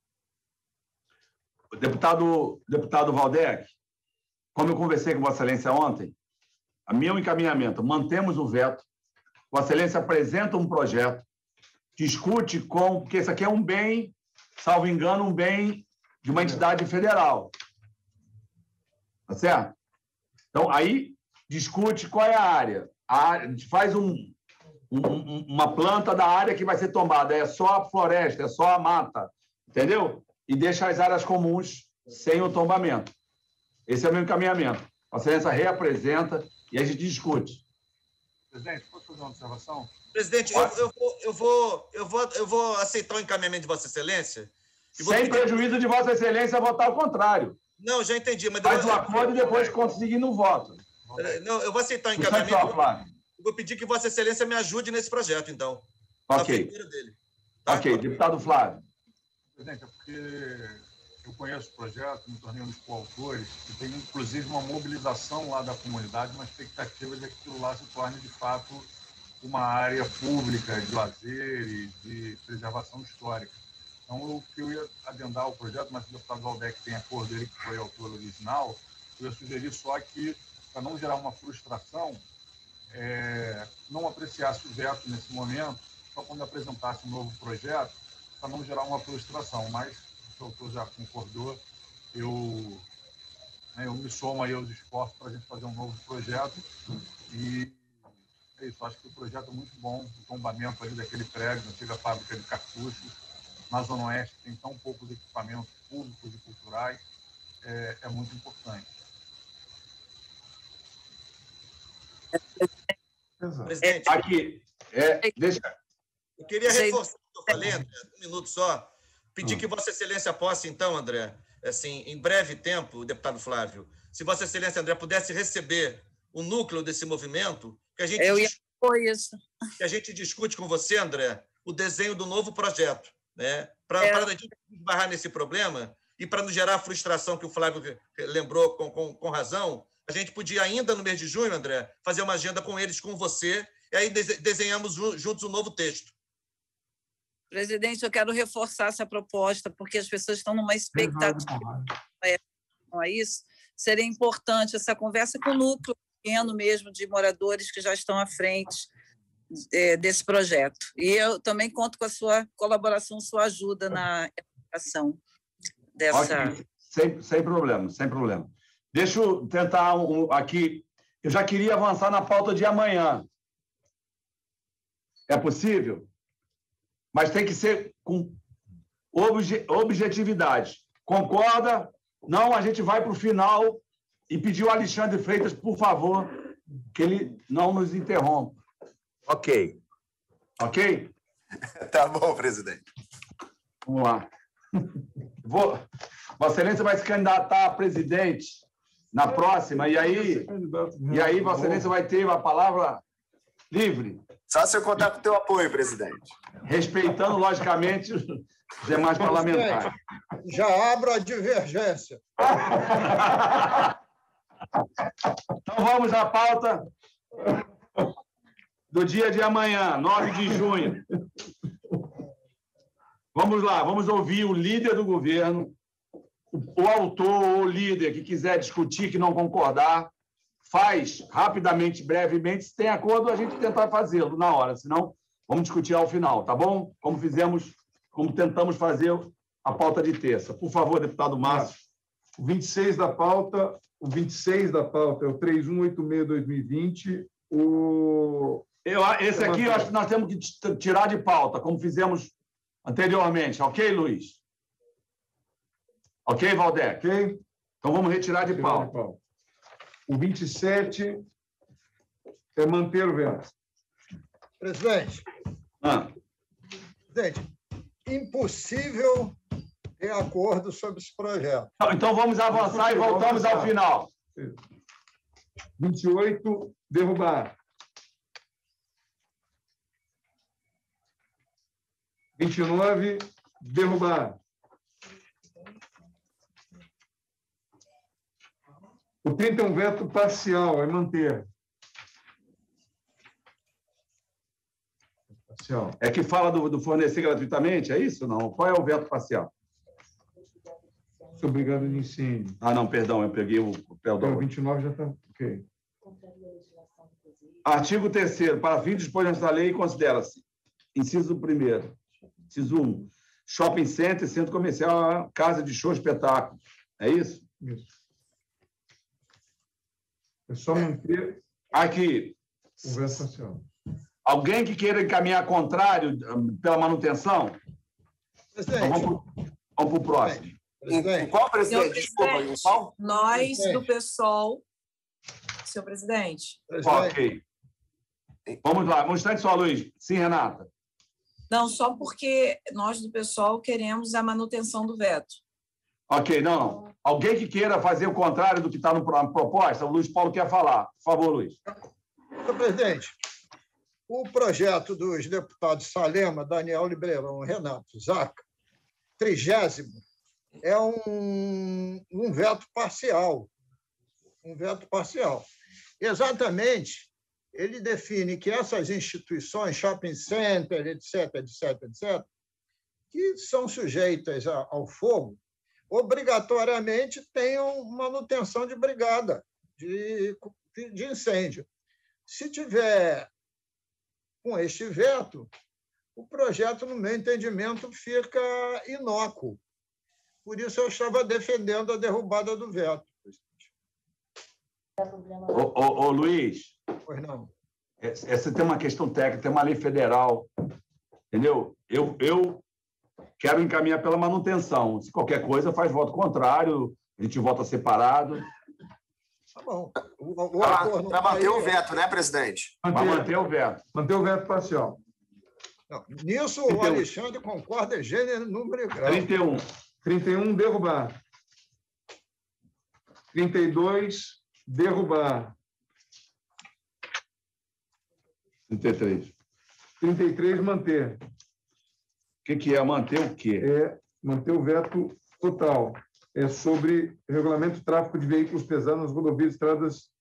Deputado Valdec, como eu conversei com Vossa Excelência ontem, a meu encaminhamento, mantemos o veto, Vossa Excelência apresenta um projeto, discute porque isso aqui é um bem, salvo engano, um bem de uma entidade federal. Tá certo? Então, aí discute qual é a área. Faz uma planta da área que vai ser tomada. É só a floresta, é só a mata. Entendeu? E deixa as áreas comuns sem o tombamento. Esse é o meu encaminhamento. Vossa Excelência reapresenta e a gente discute. Presidente, posso fazer uma observação? Presidente, eu vou aceitar o encaminhamento de Vossa Excelência. Sem prejuízo de Vossa Excelência votar o contrário. Não, já entendi. Mas faz o acordo e depois conseguir no voto. Não, eu vou aceitar o encaminhamento. Eu vou pedir que Vossa Excelência me ajude nesse projeto, então. Ok. Dele. Tá? Ok, deputado Flávio. Presidente, é porque eu conheço o projeto, me tornei um dos coautores, e tem, inclusive, uma mobilização lá da comunidade, uma expectativa de que aquilo lá se torne, de fato, uma área pública de lazer e de preservação histórica. Então, o que eu ia adendar ao projeto, mas o deputado Valdec tem acordo dele, que foi autor original, eu ia sugerir só que, para não gerar uma frustração, não apreciasse o veto nesse momento, só quando apresentasse um novo projeto, para não gerar uma frustração. Mas o autor já concordou, eu me somo aí aos esforços para a gente fazer um novo projeto. E é isso, acho que o projeto é muito bom, o tombamento ali daquele prédio, da antiga fábrica de cartuchos, na Zona Oeste tem tão poucos equipamentos públicos e culturais, é muito importante. Presidente, aqui, deixa... Eu queria reforçar o que eu falei, André, um minuto só. Pedir que Vossa Excelência possa, então, André, assim, em breve tempo, deputado Flávio, se Vossa Excelência, André, pudesse receber o núcleo desse movimento, que a gente discute com você, André, o desenho do novo projeto, né? Para a gente esbarrar nesse problema e para não gerar a frustração que o Flávio lembrou com razão, a gente podia ainda no mês de junho, André, fazer uma agenda com eles, com você, e aí desenhamos juntos um novo texto. Presidente, eu quero reforçar essa proposta, porque as pessoas estão numa expectativa com isso. Seria importante essa conversa com o núcleo pequeno mesmo de moradores que já estão à frente desse projeto. E eu também conto com a sua colaboração, sua ajuda na elaboração dessa... Okay. Sem problema, sem problema. Deixa eu tentar aqui. Eu já queria avançar na pauta de amanhã. É possível? Mas tem que ser com objetividade. Concorda? Não, a gente vai para o final e pedir ao Alexandre Freitas, por favor, que ele não nos interrompa. Ok. Ok? Tá bom, presidente. Vamos lá. Vossa Excelência vai se candidatar a presidente na próxima, e aí Vossa Excelência vai ter a palavra livre. Só se eu contar com o teu apoio, presidente. Respeitando, logicamente, os demais parlamentares. Já abro a divergência. Então, vamos à pauta do dia de amanhã, 9 de junho. Vamos lá, vamos ouvir o líder do governo, o autor ou o líder que quiser discutir, que não concordar, faz rapidamente, brevemente. Se tem acordo, a gente tentar fazê-lo na hora, senão vamos discutir ao final, tá bom? Como tentamos fazer a pauta de terça. Por favor, deputado Márcio. O 26 da pauta é o 3186-2020. Esse aqui eu acho que nós temos que tirar de pauta, como fizemos anteriormente. Ok, Luiz? Ok, Valdec? Ok. Então vamos retirar de pauta. O 27 é manter o veto. Presidente. Presidente, impossível ter acordo sobre esse projeto. Então vamos avançar e voltamos ao final. 28, derrubar. 29, derrubar. O 30 é um veto parcial, é manter. Parcial. É que fala do fornecer gratuitamente, é isso? Não? Qual é o veto parcial? Sobre brigada de incêndio. Ah, não, perdão, eu peguei o papel do... O 29 já está... Ok. Artigo 3º. Para fins disposições da lei, considera-se. Inciso 1º. Inciso 1. Shopping center, centro comercial, casa de show, espetáculo. É isso? Isso. É só manter... Aqui. O veto parcial. Alguém que queira encaminhar contrário pela manutenção? Presidente. Então, vamos para o próximo. Em qual, presidente? Desculpa, em qual? Nós, do PSOL, senhor presidente. Ok. Vamos lá. Um instante só, Luiz. Sim, Renata. Não, só porque nós, do PSOL, queremos a manutenção do veto. Ok, não. Alguém que queira fazer o contrário do que está na proposta, o Luiz Paulo quer falar. Por favor, Luiz. Senhor presidente, o projeto dos deputados Salema, Daniel Libreirão e Renato Zaca, 30º, é um veto parcial. Um veto parcial. Exatamente, ele define que essas instituições, shopping center, etc., que são sujeitas ao fogo, obrigatoriamente tenham manutenção de brigada de incêndio. Se tiver com este veto, o projeto, no meu entendimento, fica inócuo. Por isso, eu estava defendendo a derrubada do veto. Ô, Luiz. Pois não. Essa tem uma questão técnica, tem uma lei federal, entendeu? Eu quero encaminhar pela manutenção. Se qualquer coisa, faz voto contrário, a gente vota separado. Tá bom. Para manter o veto, né, presidente? Para manter o veto. Manter o veto parcial. Não, nisso, o Alexandre concorda, gênero, número e grau. 31. 31, derrubar. 32, derrubar. 33. 33, manter. O que é manter o quê? É manter o veto total. É sobre regulamento de tráfego de veículos pesados nas rodovias e estradas,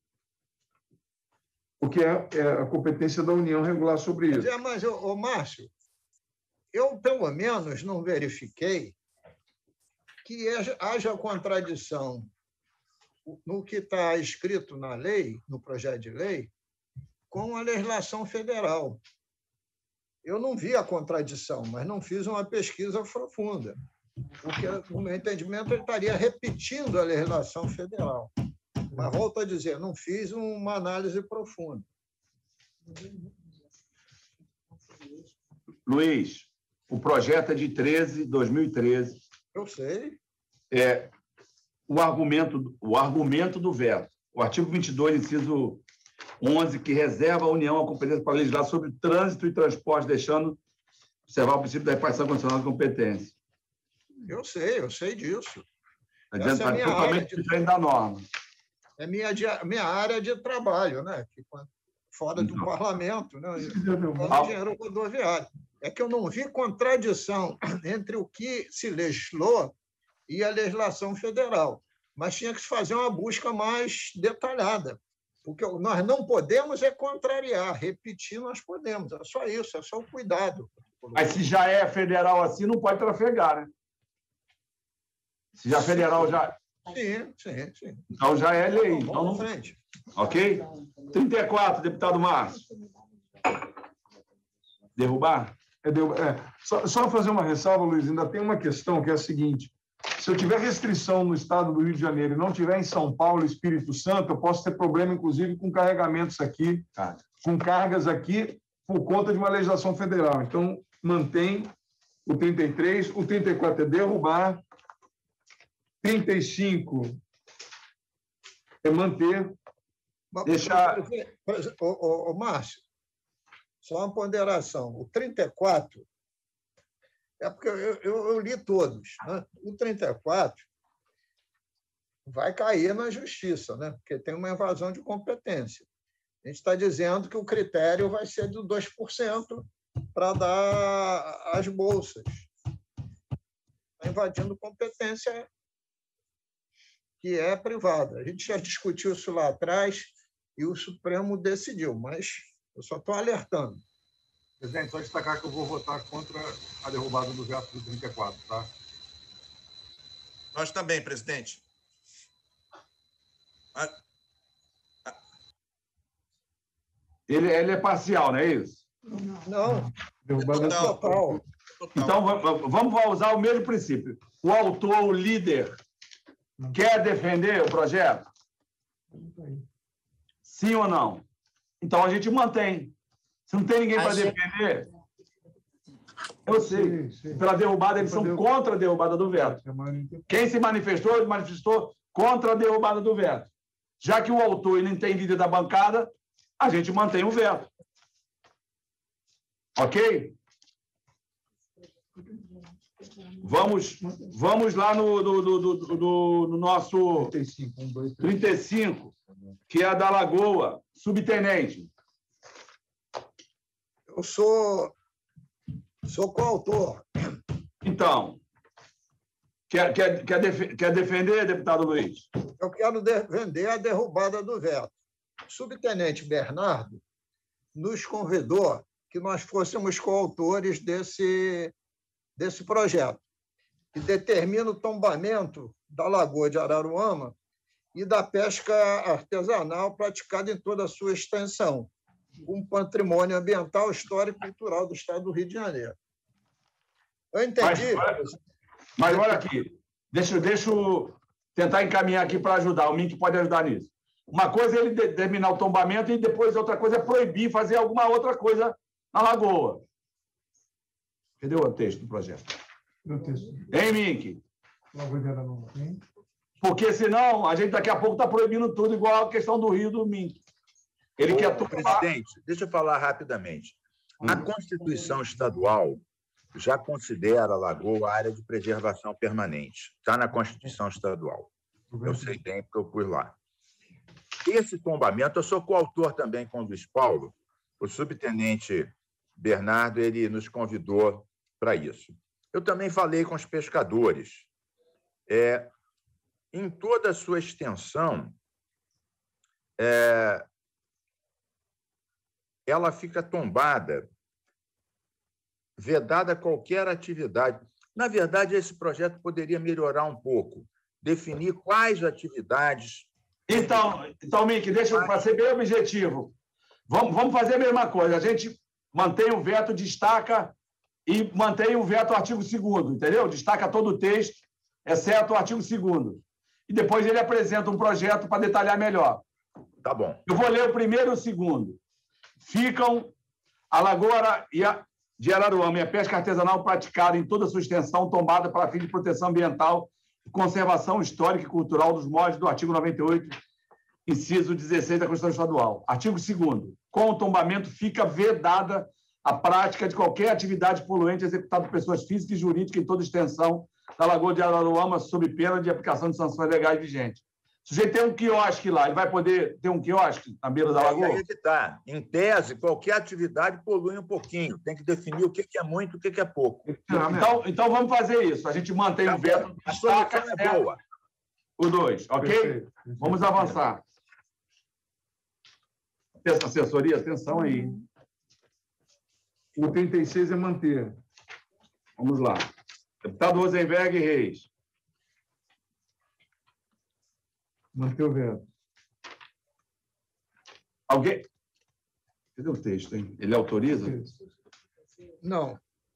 o que é a competência da União regular sobre isso. Mas, Márcio, eu, pelo menos, não verifiquei que haja contradição no que está escrito na lei, no projeto de lei, com a legislação federal. Eu não vi a contradição, mas não fiz uma pesquisa profunda, porque, no meu entendimento, ele estaria repetindo a legislação federal. Mas, volto a dizer, não fiz uma análise profunda. Luiz, o projeto é de 2013. Eu sei. É o argumento do veto. O artigo 22, inciso 11, que reserva à União a competência para legislar sobre trânsito e transporte, deixando observar o princípio da repartição condicional de competência. Eu sei disso. Essa é a minha totalmente diferente da norma. É minha área de trabalho, né? Fora do parlamento, né? Engenheiro rodoviário. É que eu não vi contradição entre o que se legislou e a legislação federal, mas tinha que se fazer uma busca mais detalhada, porque nós não podemos contrariar, repetir nós podemos, é só isso, é só o cuidado. Mas se já é federal assim, não pode trafegar, né? Se já federal já... Sim. Então já é lei. Então, não... frente. Ok? 34, deputado Márcio. Derrubar? Só fazer uma ressalva, Luiz, ainda tem uma questão que é a seguinte: se eu tiver restrição no estado do Rio de Janeiro e não tiver em São Paulo e Espírito Santo, eu posso ter problema, inclusive, com carregamentos aqui, com cargas aqui, por conta de uma legislação federal. Então, mantém o 33, o 34 é derrubar, 35 é manter, deixar... Márcio, só uma ponderação. O 34, é porque eu li todos, né? O 34 vai cair na justiça, né? Porque tem uma invasão de competência. A gente está dizendo que o critério vai ser do 2% para dar as bolsas. Está invadindo competência que é privada. A gente já discutiu isso lá atrás e o Supremo decidiu, mas eu só estou alertando. Presidente, só destacar que eu vou votar contra a derrubada do veto do 34, tá? Nós também, presidente. Ele é parcial, não é isso? Não. Derrubada total. Então, vamos usar o mesmo princípio. O autor, o líder, quer defender o projeto? Sim ou não? Então, a gente mantém. Se não tem ninguém para defender... Eu sei. Pela derrubada, eles são contra a derrubada do veto. Quem se manifestou contra a derrubada do veto. Já que o autor não tem líder da bancada, a gente mantém o veto. Ok? Vamos lá no nosso 35, que é a da Lagoa, subtenente. Eu sou coautor. Então, quer defender, deputado Luiz? Eu quero defender a derrubada do veto. O subtenente Bernardo nos convidou que nós fôssemos coautores desse projeto, que determina o tombamento da Lagoa de Araruama e da pesca artesanal praticada em toda a sua extensão, um patrimônio ambiental, histórico e cultural do Estado do Rio de Janeiro. Eu entendi. Mas olha aqui, deixa eu tentar encaminhar aqui para ajudar. O Mink pode ajudar nisso. Uma coisa é ele determinar o tombamento e depois outra coisa é proibir fazer alguma outra coisa na lagoa. Cadê o texto do projeto? Hein, Mink? Porque senão a gente daqui a pouco está proibindo tudo, igual a questão do Rio do Mink. Ele quer tombar... Presidente, deixa eu falar rapidamente. A Constituição Estadual já considera a lagoa área de preservação permanente. Está na Constituição Estadual. Eu sei bem, porque eu pus lá. Esse tombamento, eu sou coautor também com o Luiz Paulo. O subtenente Bernardo, ele nos convidou para isso. Eu também falei com os pescadores. Em toda a sua extensão, ela fica tombada, vedada qualquer atividade. Na verdade, esse projeto poderia melhorar um pouco, definir quais atividades... Então Mink, deixa eu ser bem objetivo. Vamos fazer a mesma coisa. A gente mantém o veto, destaca e mantém o veto ao artigo 2º, entendeu? Destaca todo o texto, exceto o artigo 2º. E depois ele apresenta um projeto para detalhar melhor. Tá bom. Eu vou ler o primeiro e o segundo. Ficam a Lagoa de Araruama e a pesca artesanal praticada em toda a sua extensão, tombada para fim de proteção ambiental e conservação histórica e cultural dos moldes do artigo 98, inciso 16 da Constituição Estadual. Artigo 2º. Com o tombamento fica vedada a prática de qualquer atividade poluente executada por pessoas físicas e jurídicas em toda extensão da Lagoa de Araruama sob pena de aplicação de sanções legais vigentes. O sujeito tem um quiosque lá, ele vai poder ter um quiosque na beira da lagoa? Aí é que tá. Em tese, qualquer atividade polui um pouquinho. Tem que definir o que é muito e o que é pouco. Então vamos fazer isso. A gente mantém o veto. A solução é boa. O 2, ok? Perfeito. Vamos avançar. Assessoria, atenção aí. O 36 é manter. Vamos lá. Deputado Rosenberg Reis. Manter o veto. Alguém? Cadê o texto, hein? Ele autoriza? Não.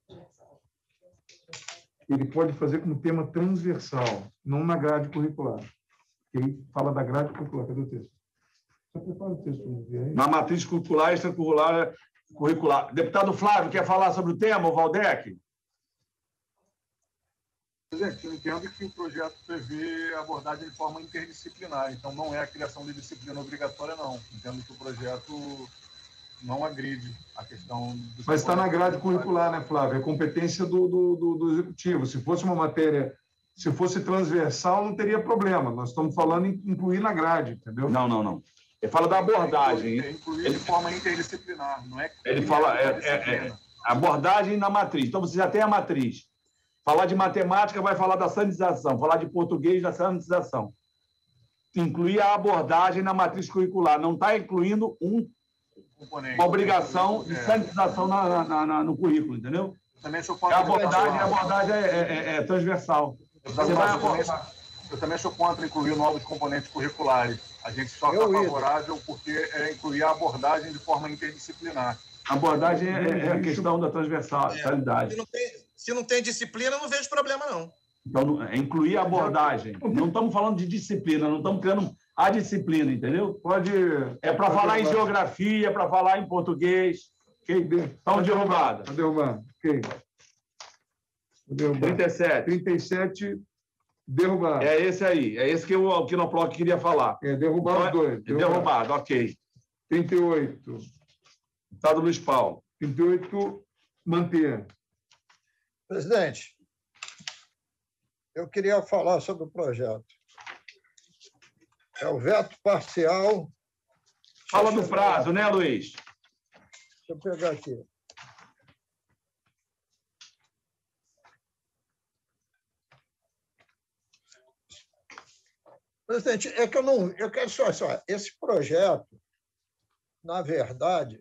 Ele pode fazer como tema transversal, não na grade curricular. Ele fala da grade curricular. Cadê o texto? Só prepara o texto. Na matriz curricular, extracurricular, curricular. Deputado Flávio, quer falar sobre o tema, o Valdec? Presidente, eu entendo que o projeto prevê abordagem de forma interdisciplinar, então não é a criação de disciplina obrigatória, não. Entendo que o projeto não agride a questão... Mas está na grade curricular, né, Flávio? É competência do Executivo. Se fosse uma matéria, se fosse transversal, não teria problema. Nós estamos falando em incluir na grade, entendeu? Não. Ele fala da abordagem. Incluir de forma interdisciplinar, não é... Ele fala abordagem na matriz. Então, você já tem a matriz. Falar de matemática vai falar da sanitização. Falar de português da sanitização. Incluir a abordagem na matriz curricular. Não está incluindo uma obrigação de sanitização no currículo, entendeu? A abordagem é transversal. Eu também sou contra incluir novos componentes curriculares. A gente só está favorável porque é incluir a abordagem de forma interdisciplinar. A abordagem é a questão da transversalidade. Se não tem disciplina, não vejo problema, não. Então, é incluir a abordagem. Não estamos falando de disciplina, não estamos criando a disciplina, entendeu? É para falar em geografia, para falar em português. Estão derrubadas. Está derrubado. Ok. 37, derrubado. É esse aí. É esse que o Quinoploc queria falar. Derrubado os dois. Derrubado, ok. 38. Deputado Luiz Paulo. 38, manter. Presidente, eu queria falar sobre o projeto. É o veto parcial. Fala do prazo, né, Luiz? Deixa eu pegar aqui. Presidente, é que eu quero só esse projeto, na verdade,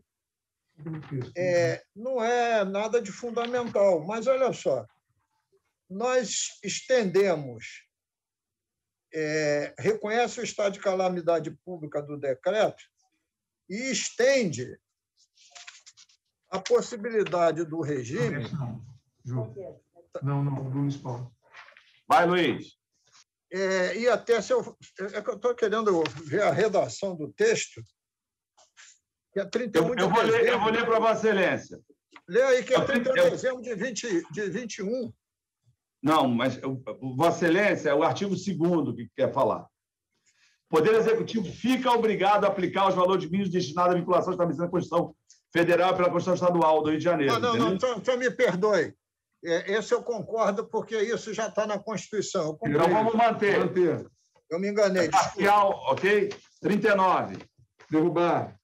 não é nada de fundamental, mas olha só, nós estendemos, reconhece o estado de calamidade pública do decreto e estende a possibilidade do regime... Não, Luiz Paulo. Vai, Luiz. E até se eu... É que eu estou querendo ver a redação do texto, que é 31 de dezembro. Eu vou ler para Vossa Excelência. Lê aí, que é 31 de dezembro de 21. Não, mas Vossa Excelência é o artigo 2º que quer falar. O Poder Executivo fica obrigado a aplicar os valores mínimos destinados à vinculação estabelecida na Constituição Federal e pela Constituição Estadual do Rio de Janeiro. Não, então me perdoe. Esse eu concordo, porque isso já está na Constituição. Então vamos manter. Eu me enganei. Parcial, ok? 39. Derrubar.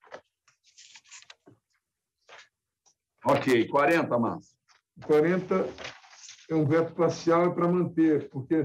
Ok. 40, Márcio. 40 é um veto parcial, é para manter, porque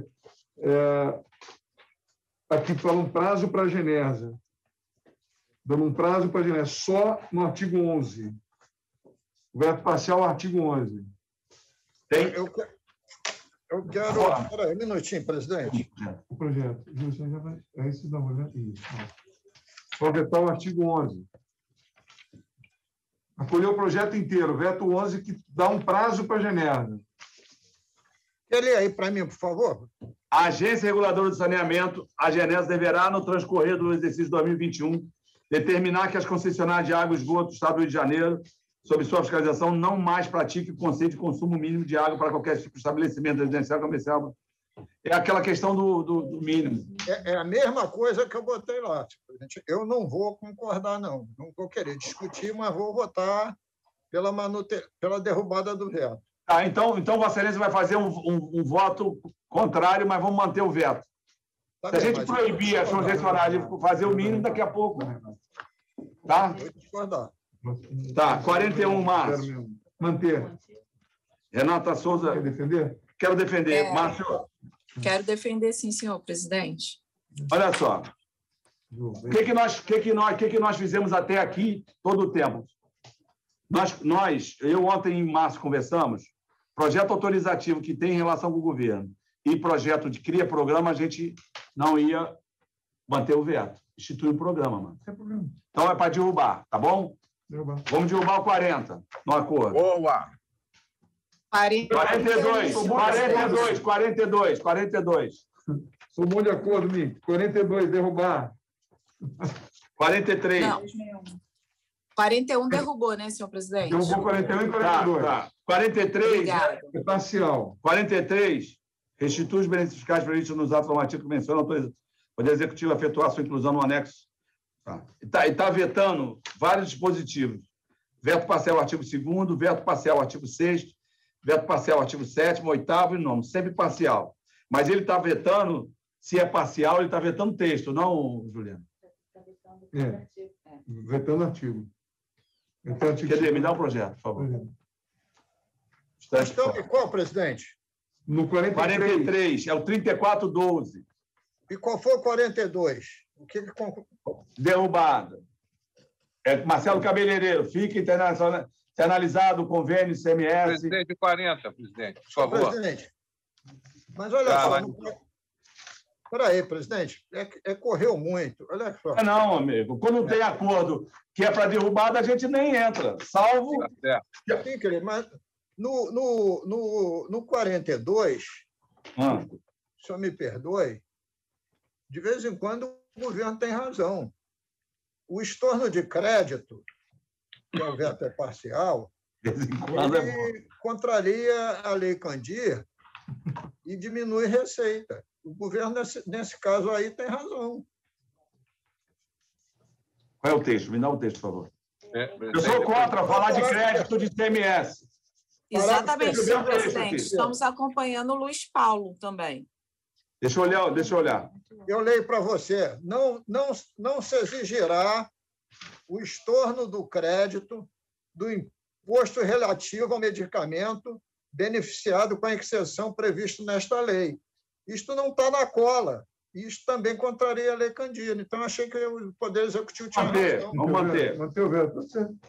aqui fala um prazo para a Genesa. Dando um prazo para a Genesa, só no artigo 11. O veto parcial, artigo 11. Tem? Eu quero... Espera aí, um minutinho, presidente. O projeto. Aí você dá uma olhada. Isso. Pode vetar o artigo 11. Acolher o projeto inteiro, veto 11, que dá um prazo para a Genesa. Quer ler aí para mim, por favor? A Agência Reguladora do Saneamento, a Genesa, deverá, no transcorrer do exercício 2021, determinar que as concessionárias de água e esgoto do Estado do Rio de Janeiro, sob sua fiscalização, não mais pratique o conceito de consumo mínimo de água para qualquer tipo de estabelecimento residencial comercial. É aquela questão do mínimo. É a mesma coisa que eu botei lá. Eu não vou concordar, não. Não vou querer discutir, mas vou votar pela derrubada do veto. Tá, então Vossa Excelência vai fazer um voto contrário, mas vamos manter o veto. Tá Se a bem, gente mas- proibir as funcionárias de fazer o mínimo, daqui a pouco. Tá? Vou discordar. Tá, 41, Márcio. Manter. Renata Souza. Quer defender? Quero defender. É. Márcio, Quero defender, sim, senhor presidente. olha só. O que nós fizemos até aqui todo o tempo? Eu ontem em março conversamos, projeto autorizativo que tem relação com o governo e projeto de cria programa, a gente não ia manter o veto. Institui um programa, mano. Sem problema. Então é para derrubar, tá bom? Derrubar. Vamos derrubar o 40 no acordo. Boa! 42. Sou bom de acordo, Mico. 42, derrubar. 43. Não. 41 derrubou, né, senhor presidente? Derrubou 41 e 42. Tá. 43. Obrigada. É parcial. 43. Restitui os benefícios fiscais previstos nos atos normativos que mencionam o Poder Executivo efetuar sua inclusão no anexo. E está vetando vários dispositivos. Veto parcial, artigo 2º, veto parcial, artigo 6º, veto parcial, artigo 7º, 8º e 9º, sempre parcial. Mas ele está vetando, se é parcial, ele está vetando texto, não, Juliana? É. Vetando artigo. Quer dizer, me dá o projeto, por favor. Então, e qual, presidente? No 43. 43, é o 3412. E qual foi o 42? O que Derrubada. Marcelo Cabeleireiro, fica internalizado o convênio ICMS. Presidente, 40, presidente, por favor. Presidente, mas olha só. Espera aí, presidente. Correu muito. Olha só. Não, amigo. Quando tem acordo que é para derrubada, a gente nem entra. Salvo. Sim, querido, mas no 42, o senhor me perdoe, de vez em quando o governo tem razão. O estorno de crédito, que é o veto parcial, ele contraria a Lei Candir e diminui receita. O governo, nesse caso aí, tem razão. Qual é o texto? Me dá o texto, por favor. Eu sou contra falar de crédito de ICMS. Exatamente, senhor presidente. Estamos acompanhando o Luiz Paulo também. Deixa eu olhar. Eu leio para você. Não se exigirá o estorno do crédito do imposto relativo ao medicamento beneficiado com a exceção prevista nesta lei. Isto não está na cola. Isto também contraria a Lei Candir. Então, achei que o Poder Executivo tinha razão. Vamos manter. Manter o veto.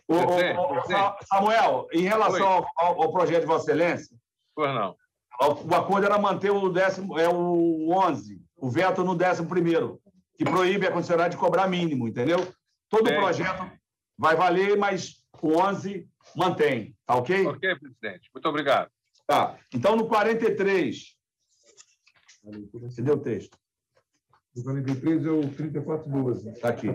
Samuel, em relação ao projeto de Vossa Excelência, pois não. O acordo era manter o 11, o veto no 11º, que proíbe a concessionária de cobrar mínimo, entendeu? Todo o projeto vai valer, mas o 11 mantém, tá ok? Ok, presidente. Muito obrigado. Tá. Então, no 43, cadê o texto? O 43 é o 3412. Está aqui.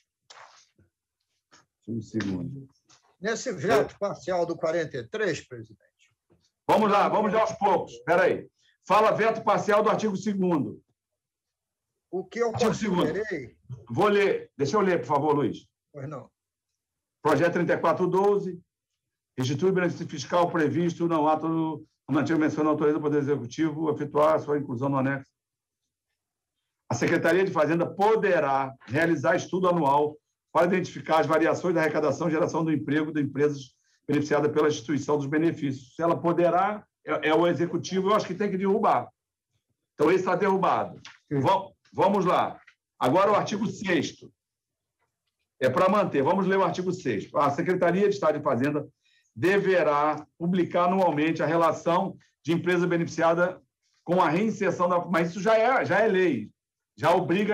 Um segundo. Nesse veto parcial do 43, presidente. Vamos lá aos poucos. Espera aí. Fala veto parcial do artigo 2º. O que eu considerei... Vou ler. Deixa eu ler, por favor, Luiz. Pois não. Projeto 3412. Restitui o benefício fiscal previsto no ato normativo mencionado autoriza o Poder Executivo a efetuar a sua inclusão no anexo. A Secretaria de Fazenda poderá realizar estudo anual para identificar as variações da arrecadação e geração do emprego de empresas beneficiadas pela instituição dos benefícios. Se ela poderá, é o Executivo, eu acho que tem que derrubar. Então, esse está derrubado. Vamos lá. Agora, o artigo 6º. É para manter. Vamos ler o artigo 6º. A Secretaria de Estado de Fazenda deverá publicar anualmente a relação de empresa beneficiada com a reinserção da... Mas isso já é lei. Já obriga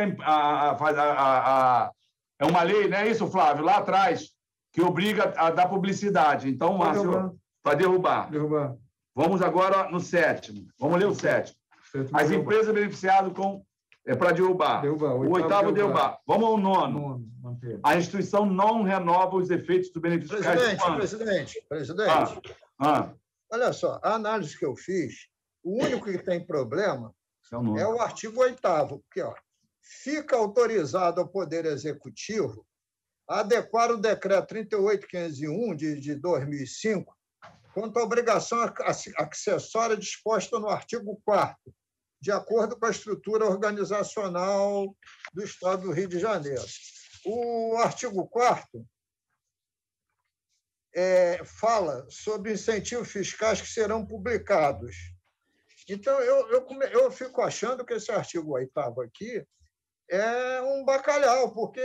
é uma lei, não é isso, Flávio? Lá atrás, que obriga a dar publicidade. Então, Márcio, para derrubar. Vamos agora no 7º. Vamos ler o 7º. As empresas beneficiadas com... É para derrubar. O 8º derrubar. Vamos ao 9º. A instituição não renova os efeitos do benefício fiscal. Presidente. Olha só, a análise que eu fiz, o único que tem problema é o artigo 8º, porque fica autorizado ao Poder Executivo a adequar o decreto 38.501 de 2005 quanto à obrigação acessória disposta no artigo 4º, de acordo com a estrutura organizacional do Estado do Rio de Janeiro. O artigo 4º fala sobre incentivos fiscais que serão publicados. Então, eu fico achando que esse artigo 8º aqui é um bacalhau, porque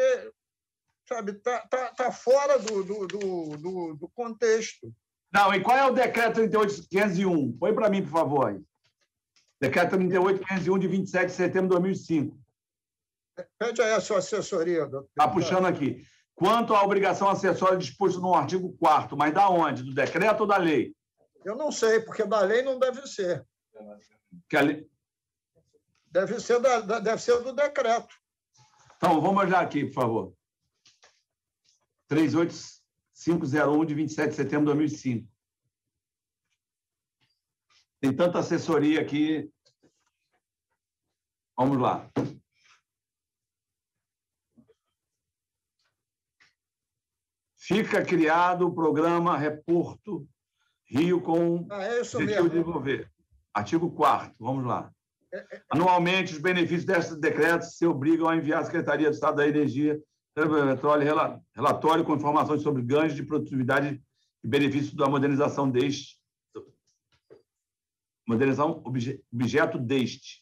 tá fora do contexto. Não, e qual é o decreto 38.501? Põe para mim, por favor. Aí. Decreto 38.501, de 27 de setembro de 2005. Pede aí a sua assessoria, doutor. Está puxando aqui. Quanto à obrigação acessória disposta no artigo 4º, mas da onde? Do decreto ou da lei? Eu não sei, porque da lei não deve ser. Que a lei... Deve ser do decreto. Então, vamos olhar aqui, por favor. 38501, de 27 de setembro de 2005. Tem tanta assessoria aqui. Vamos lá. Fica criado o programa Reporto Rio com o objetivo de desenvolver. Artigo 4º, vamos lá. Anualmente, os benefícios destes decretos se obrigam a enviar à Secretaria de Estado da Energia, Petróleo, relatório com informações sobre ganhos de produtividade e benefícios da modernização deste. Modernização objeto deste.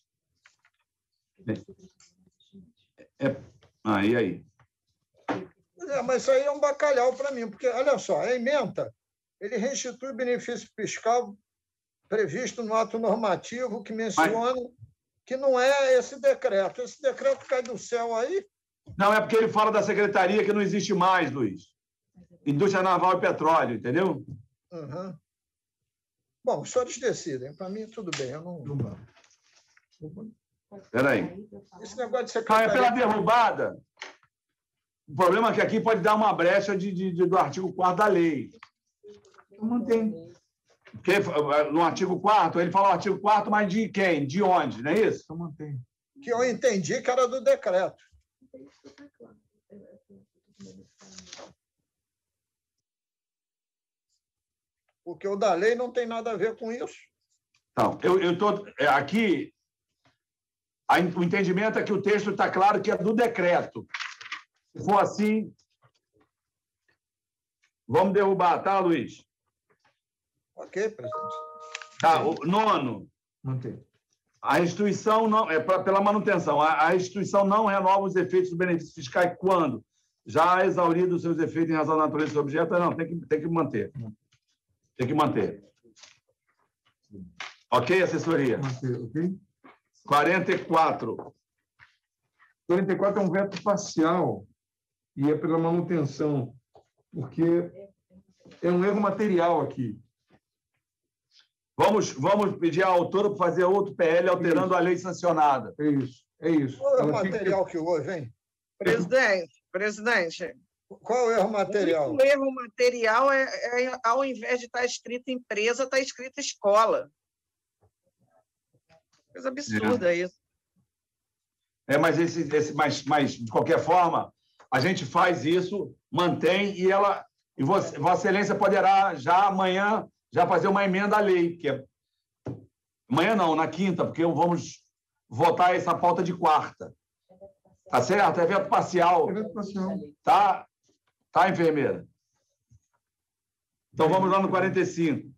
E aí? Mas isso aí é um bacalhau para mim, porque, olha só, a ementa, ele restitui benefício fiscal previsto no ato normativo que menciona que não é esse decreto. Esse decreto cai do céu aí? Não, é porque ele fala da secretaria que não existe mais, Luiz. Indústria Naval e Petróleo, entendeu? Uhum. Bom, os senhores decidem. Para mim, tudo bem. Eu não... Espera aí. Esse negócio de secretaria... É pela derrubada. O problema é que aqui pode dar uma brecha do artigo 4º da lei. Então, mantém. Porque no artigo 4º, ele fala o artigo 4º, mas de quem? De onde? Não é isso? Então, mantém. Que eu entendi que era do decreto. Porque o da lei não tem nada a ver com isso. Então, eu estou aqui. O entendimento é que o texto está claro que é do decreto. Se for assim, vamos derrubar, tá, Luiz? Ok, presidente. Tá, o 9º. Mantém. A restituição não pela manutenção. A restituição não renova os efeitos dos benefícios fiscais quando já exaurido os seus efeitos em razão da natureza do objeto. Não, tem que manter. Tem que manter. Ok, assessoria? Manter, ok. 44. 44 é um veto parcial e é pela manutenção, porque é um erro material aqui. Vamos pedir à autora para fazer outro PL alterando a lei sancionada. É isso, é isso. Qual é o material que houve, hein? Presidente. Qual é o erro material? O erro material ao invés de estar escrito empresa, está escrito escola. Coisa absurda isso. Mas de qualquer forma, a gente faz isso, mantém, e Vossa Excelência poderá já amanhã já fazer uma emenda à lei, que é... Amanhã não, na quinta, porque vamos votar essa pauta de quarta. Tá certo? É veto parcial. É veto parcial. Tá, enfermeira? Então vamos lá no 45.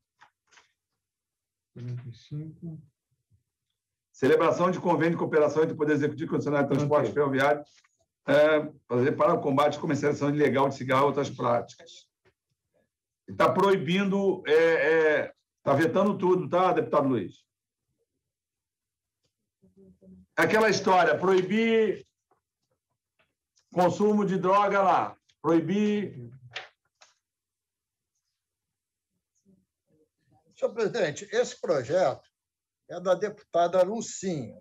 45. Celebração de convênio de cooperação entre o Poder Executivo e Concessionário de Transporte Ferroviário fazer para o combate à comercialização ilegal de cigarro e outras práticas. Está proibindo, está vetando tudo, tá, deputado Luiz? Aquela história, proibir consumo de droga lá, proibir... Senhor presidente, esse projeto é da deputada Lucinha.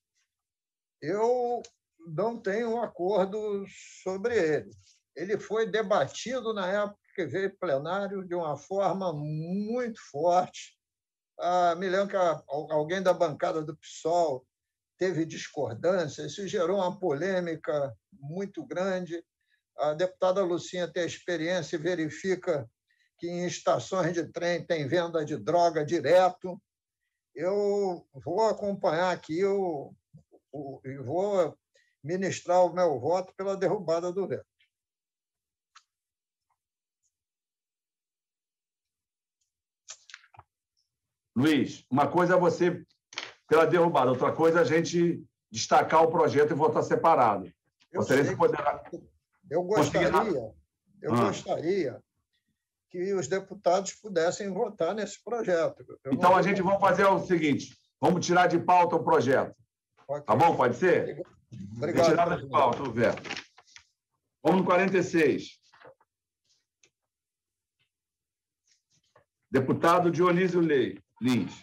Eu não tenho um acordo sobre ele. Ele foi debatido na época que veio plenário de uma forma muito forte. Me lembro que alguém da bancada do PSOL teve discordância, isso gerou uma polêmica muito grande. A deputada Lucinha tem a experiência e verifica que em estações de trem tem venda de droga direto. Eu vou acompanhar aqui e vou ministrar o meu voto pela derrubada do veto. Luiz, uma coisa é você pela derrubada, outra coisa é a gente destacar o projeto e votar separado. Eu gostaria que os deputados pudessem votar nesse projeto. Então, a gente vai fazer o seguinte, vamos tirar de pauta o projeto. Okay. Tá bom? Pode ser? Obrigado. Retirada de pauta o veto. Vamos no 46. Deputado Dionísio Lins.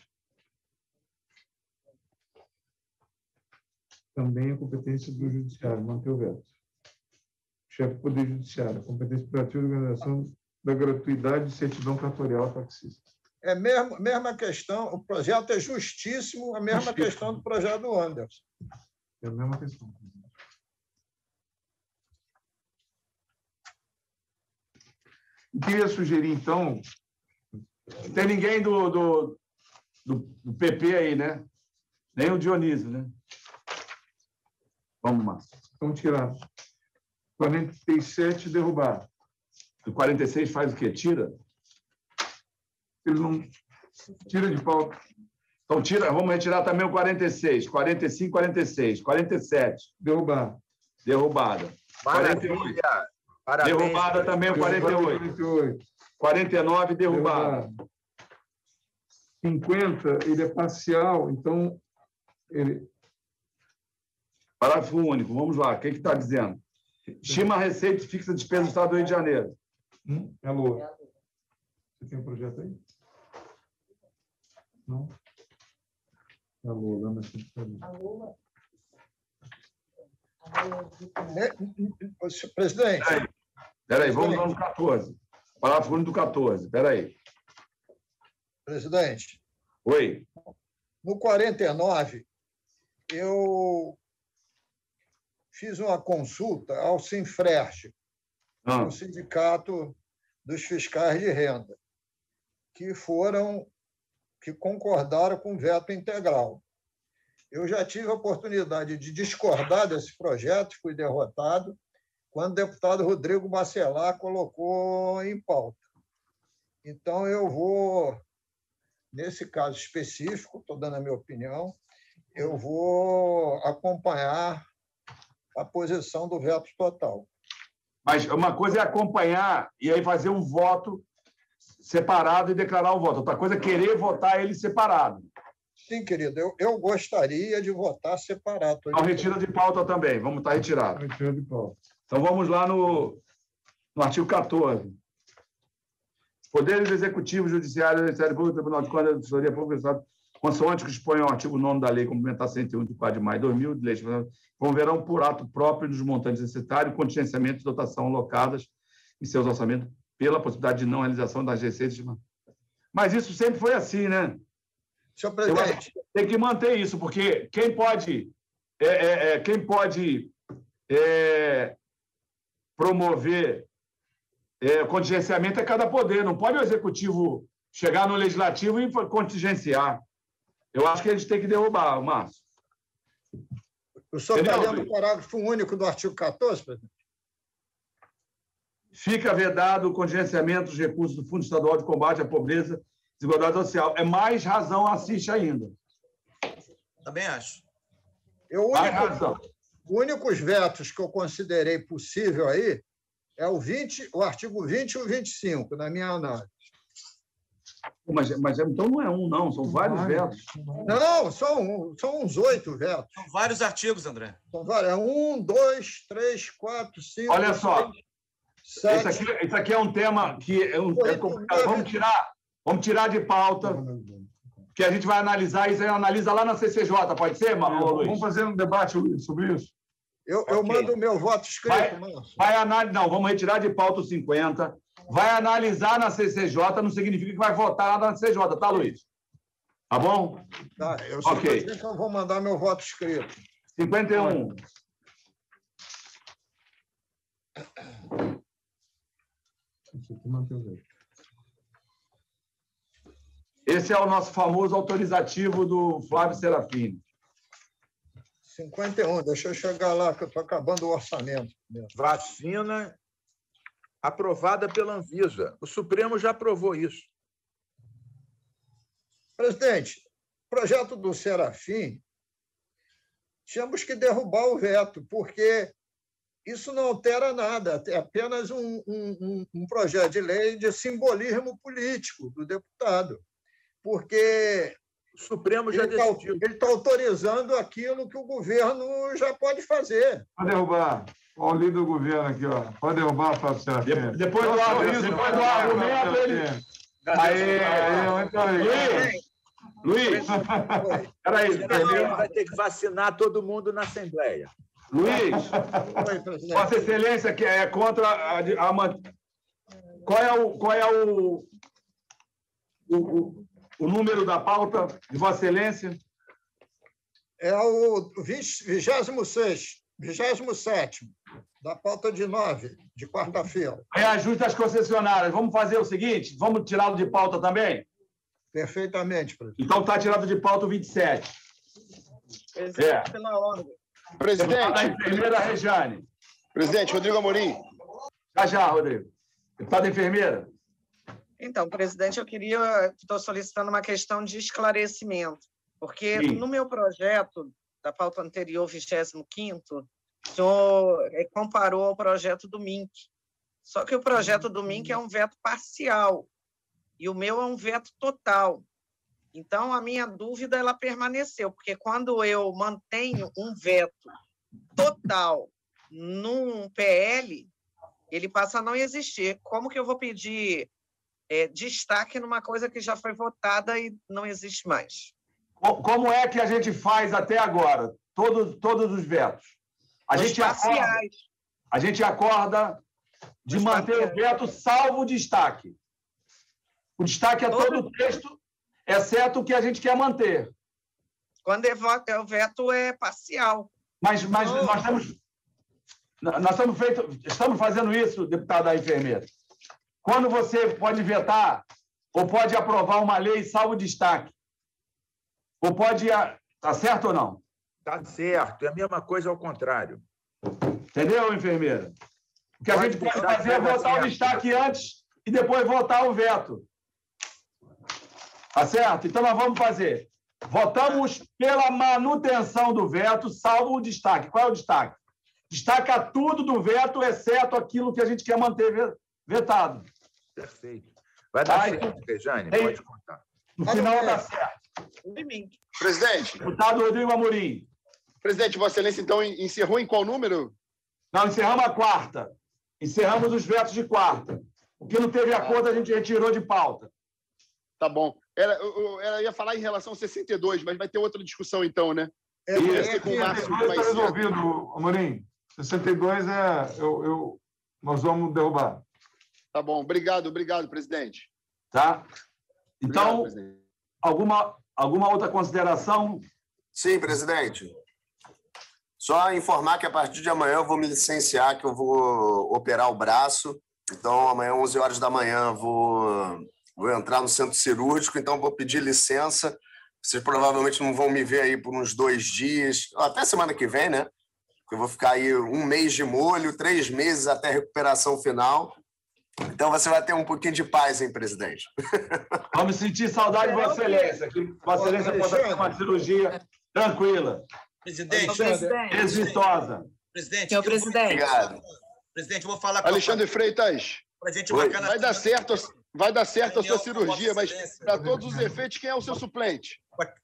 Também é competência do Judiciário, manter o veto. Chefe do Poder Judiciário, competência privativa de organização da gratuidade de certidão cartorial taxista. É a mesma questão, o projeto é justíssimo, a mesma questão do projeto do Anderson. É a mesma questão. Eu queria sugerir, então... Não tem ninguém do PP aí, né? Nem o Dionísio, né? Vamos, Márcio. Vamos tirar. 47, derrubar. O 46 faz o quê? Tira? Ele não... Tira de pauta. Então, vamos retirar também o 46. 45, 46. 47. Derrubar. Derrubada. Maravilha. Parabéns. Derrubada também o 48. 49, derrubada. 50, ele é parcial, então... Parágrafo único. Vamos lá. O que está dizendo? Estima a receita e fixa a despesa do Estado do Rio de Janeiro. Alô. Você tem um projeto aí? Não? Alô, lá na secretaria. Alô. Presidente. Espera aí, vamos lá no 14. Parágrafo único do 14. Espera aí. Presidente. Oi. No 49, eu fiz uma consulta ao Sinfrest, o Sindicato dos Fiscais de Renda, que concordaram com o veto integral. Eu já tive a oportunidade de discordar desse projeto, fui derrotado, quando o deputado Rodrigo Bacelar colocou em pauta. Então, eu vou, nesse caso específico, estou dando a minha opinião, eu vou acompanhar a posição do veto total. Mas uma coisa é acompanhar e aí fazer um voto separado e declarar o voto. Outra coisa é querer votar ele separado. Sim, querido. Eu gostaria de votar separado. Então, retira de pauta também. Vamos estar retirado. Retira de pauta. Então, vamos lá no artigo 14. Poderes Executivo, Judiciário, Ministério Público, Tribunal de Contas, Defensoria Pública, Estado, consoante que expõe ao artigo 9º da Lei Complementar 101, de 4 de maio de 2000, de lei, promoverão por ato próprio dos montantes necessários contingenciamento de dotação alocadas em seus orçamentos pela possibilidade de não realização das receitas. Mas isso sempre foi assim, né? Senhor presidente. Tem que manter isso, porque quem pode promover contingenciamento é cada poder. Não pode o executivo chegar no legislativo e contingenciar. Eu acho que a gente tem que derrubar, Márcio. O senhor está lendo o parágrafo único do artigo 14, presidente? Fica vedado o contingenciamento dos recursos do Fundo Estadual de Combate à Pobreza e Desigualdade Social. É mais razão assiste ainda. Também acho. Únicos vetos que eu considerei possível aí é o artigo 20 e o 25, na minha análise. Mas então não é um, não. São vários vetos. Não, são uns 8 vetos. São vários artigos, André. São vários. 1, 2, 3, 4, 5... Olha só. 7. Isso aqui é um tema que é complicado. Vamos tirar de pauta, que a gente vai analisar isso aí, analisa lá na CCJ, pode ser, Luiz? Vamos fazer um debate, Luiz, sobre isso. Eu mando o meu voto escrito, Márcio. Não, vamos retirar de pauta o 50. Vai analisar na CCJ, não significa que vai votar nada na CCJ, tá, Luiz? Tá bom? Tá, eu vou mandar meu voto escrito. 51. Esse é o nosso famoso autorizativo do Flávio Serafini. 51, deixa eu chegar lá, que eu estou acabando o orçamento. Vacina aprovada pela Anvisa. O Supremo já aprovou isso. Presidente, o projeto do Serafim, tínhamos que derrubar o veto, porque isso não altera nada, é apenas um projeto de lei de simbolismo político do deputado, porque o Supremo já decidiu. Ele está autorizando aquilo que o governo já pode fazer. Pode derrubar. Olha o líder do governo aqui, ó. Pode derrubar, Flávio Serafim. Depois do argumento, ele... Luiz, peraí. Vai ter que vacinar todo mundo na Assembleia. Luiz, Vossa Excelência que é contra a qual é o número da pauta de Vossa Excelência? É o 27º, da pauta de 9, de quarta-feira. Reajuste das concessionárias. Vamos fazer o seguinte? Vamos tirá-lo de pauta também? Perfeitamente, presidente. Então está tirado de pauta o 27. Pela ordem. Presidente. Da enfermeira Rejane. Presidente, Rodrigo Amorim. Já, Rodrigo. Deputada enfermeira. Então, presidente, estou solicitando uma questão de esclarecimento, porque no meu projeto da pauta anterior, 25º, o senhor comparou ao projeto do MINC. Só que o projeto do MINC é um veto parcial e o meu é um veto total. Então, a minha dúvida ela permaneceu, porque quando eu mantenho um veto total num PL, ele passa a não existir. Como que eu vou pedir destaque numa coisa que já foi votada e não existe mais? Como é que a gente faz até agora? Todos os vetos. A gente acorda de manter o veto salvo o destaque. O destaque é todo o texto, exceto o que a gente quer manter. Quando o veto é parcial. Mas nós estamos fazendo isso, deputada enfermeira. Quando você pode vetar ou pode aprovar uma lei salvo destaque, ou pode... Está certo ou não? Está certo. É a mesma coisa ao contrário. Entendeu, enfermeira? O que a gente pode fazer é votar o destaque antes e depois votar o veto. Tá certo? Então, nós vamos fazer. Votamos pela manutenção do veto, salvo o destaque. Qual é o destaque? Destaca tudo do veto, exceto aquilo que a gente quer manter vetado. Perfeito. Vai dar certo, Rejane, pode contar. No final dá certo. Presidente. Deputado Rodrigo Amorim. Presidente, Vossa Excelência, então, encerrou em qual número? Não, encerramos a quarta. Encerramos os vetos de quarta. O que não teve acordo, a gente retirou de pauta. Tá bom. Ela ia falar em relação ao 62, mas vai ter outra discussão, então, né? Está resolvido, Amorim. 62 nós vamos derrubar. Tá bom. Obrigado, presidente. Tá? Então, obrigado, alguma outra consideração? Sim, presidente. Só informar que a partir de amanhã eu vou me licenciar, que eu vou operar o braço. Então, amanhã, 11 horas da manhã, vou entrar no centro cirúrgico, então vou pedir licença. Vocês provavelmente não vão me ver aí por uns 2 dias, até semana que vem, né? Eu vou ficar aí 1 mês de molho, 3 meses até a recuperação final. Então você vai ter um pouquinho de paz, hein, presidente? Vamos sentir saudade de Vossa Excelência, que Vossa Excelência possa ter uma cirurgia tranquila. Presidente. Exitosa. Presidente. Senhor presidente. Obrigado. Presidente, eu vou falar com Alexandre Freitas. Pra gente Vai dar certo a sua cirurgia, mas para todos os efeitos, quem é o seu suplente?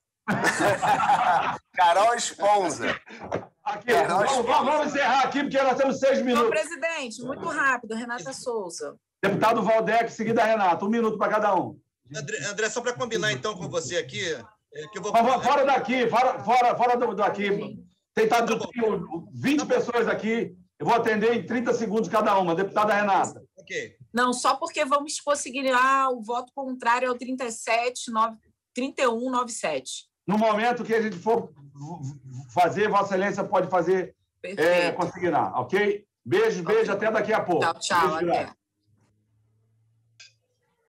Carol Esponza. Vamos encerrar aqui, porque nós temos 6 minutos. Senhor presidente, muito rápido, Renata Souza. Deputado Valdec, seguida Renata. 1 minuto para cada um. André, só para combinar, então, com você aqui... que eu vou... Fora daqui, fora daqui. Tem 20 pessoas aqui. Eu vou atender em 30 segundos cada uma. Deputada Renata. Ok. Não, só porque vamos conseguir o voto contrário ao 3197. No momento que a gente for fazer, Vossa Excelência pode fazer, consignar, ok? Beijo, até daqui a pouco. Tchau, até.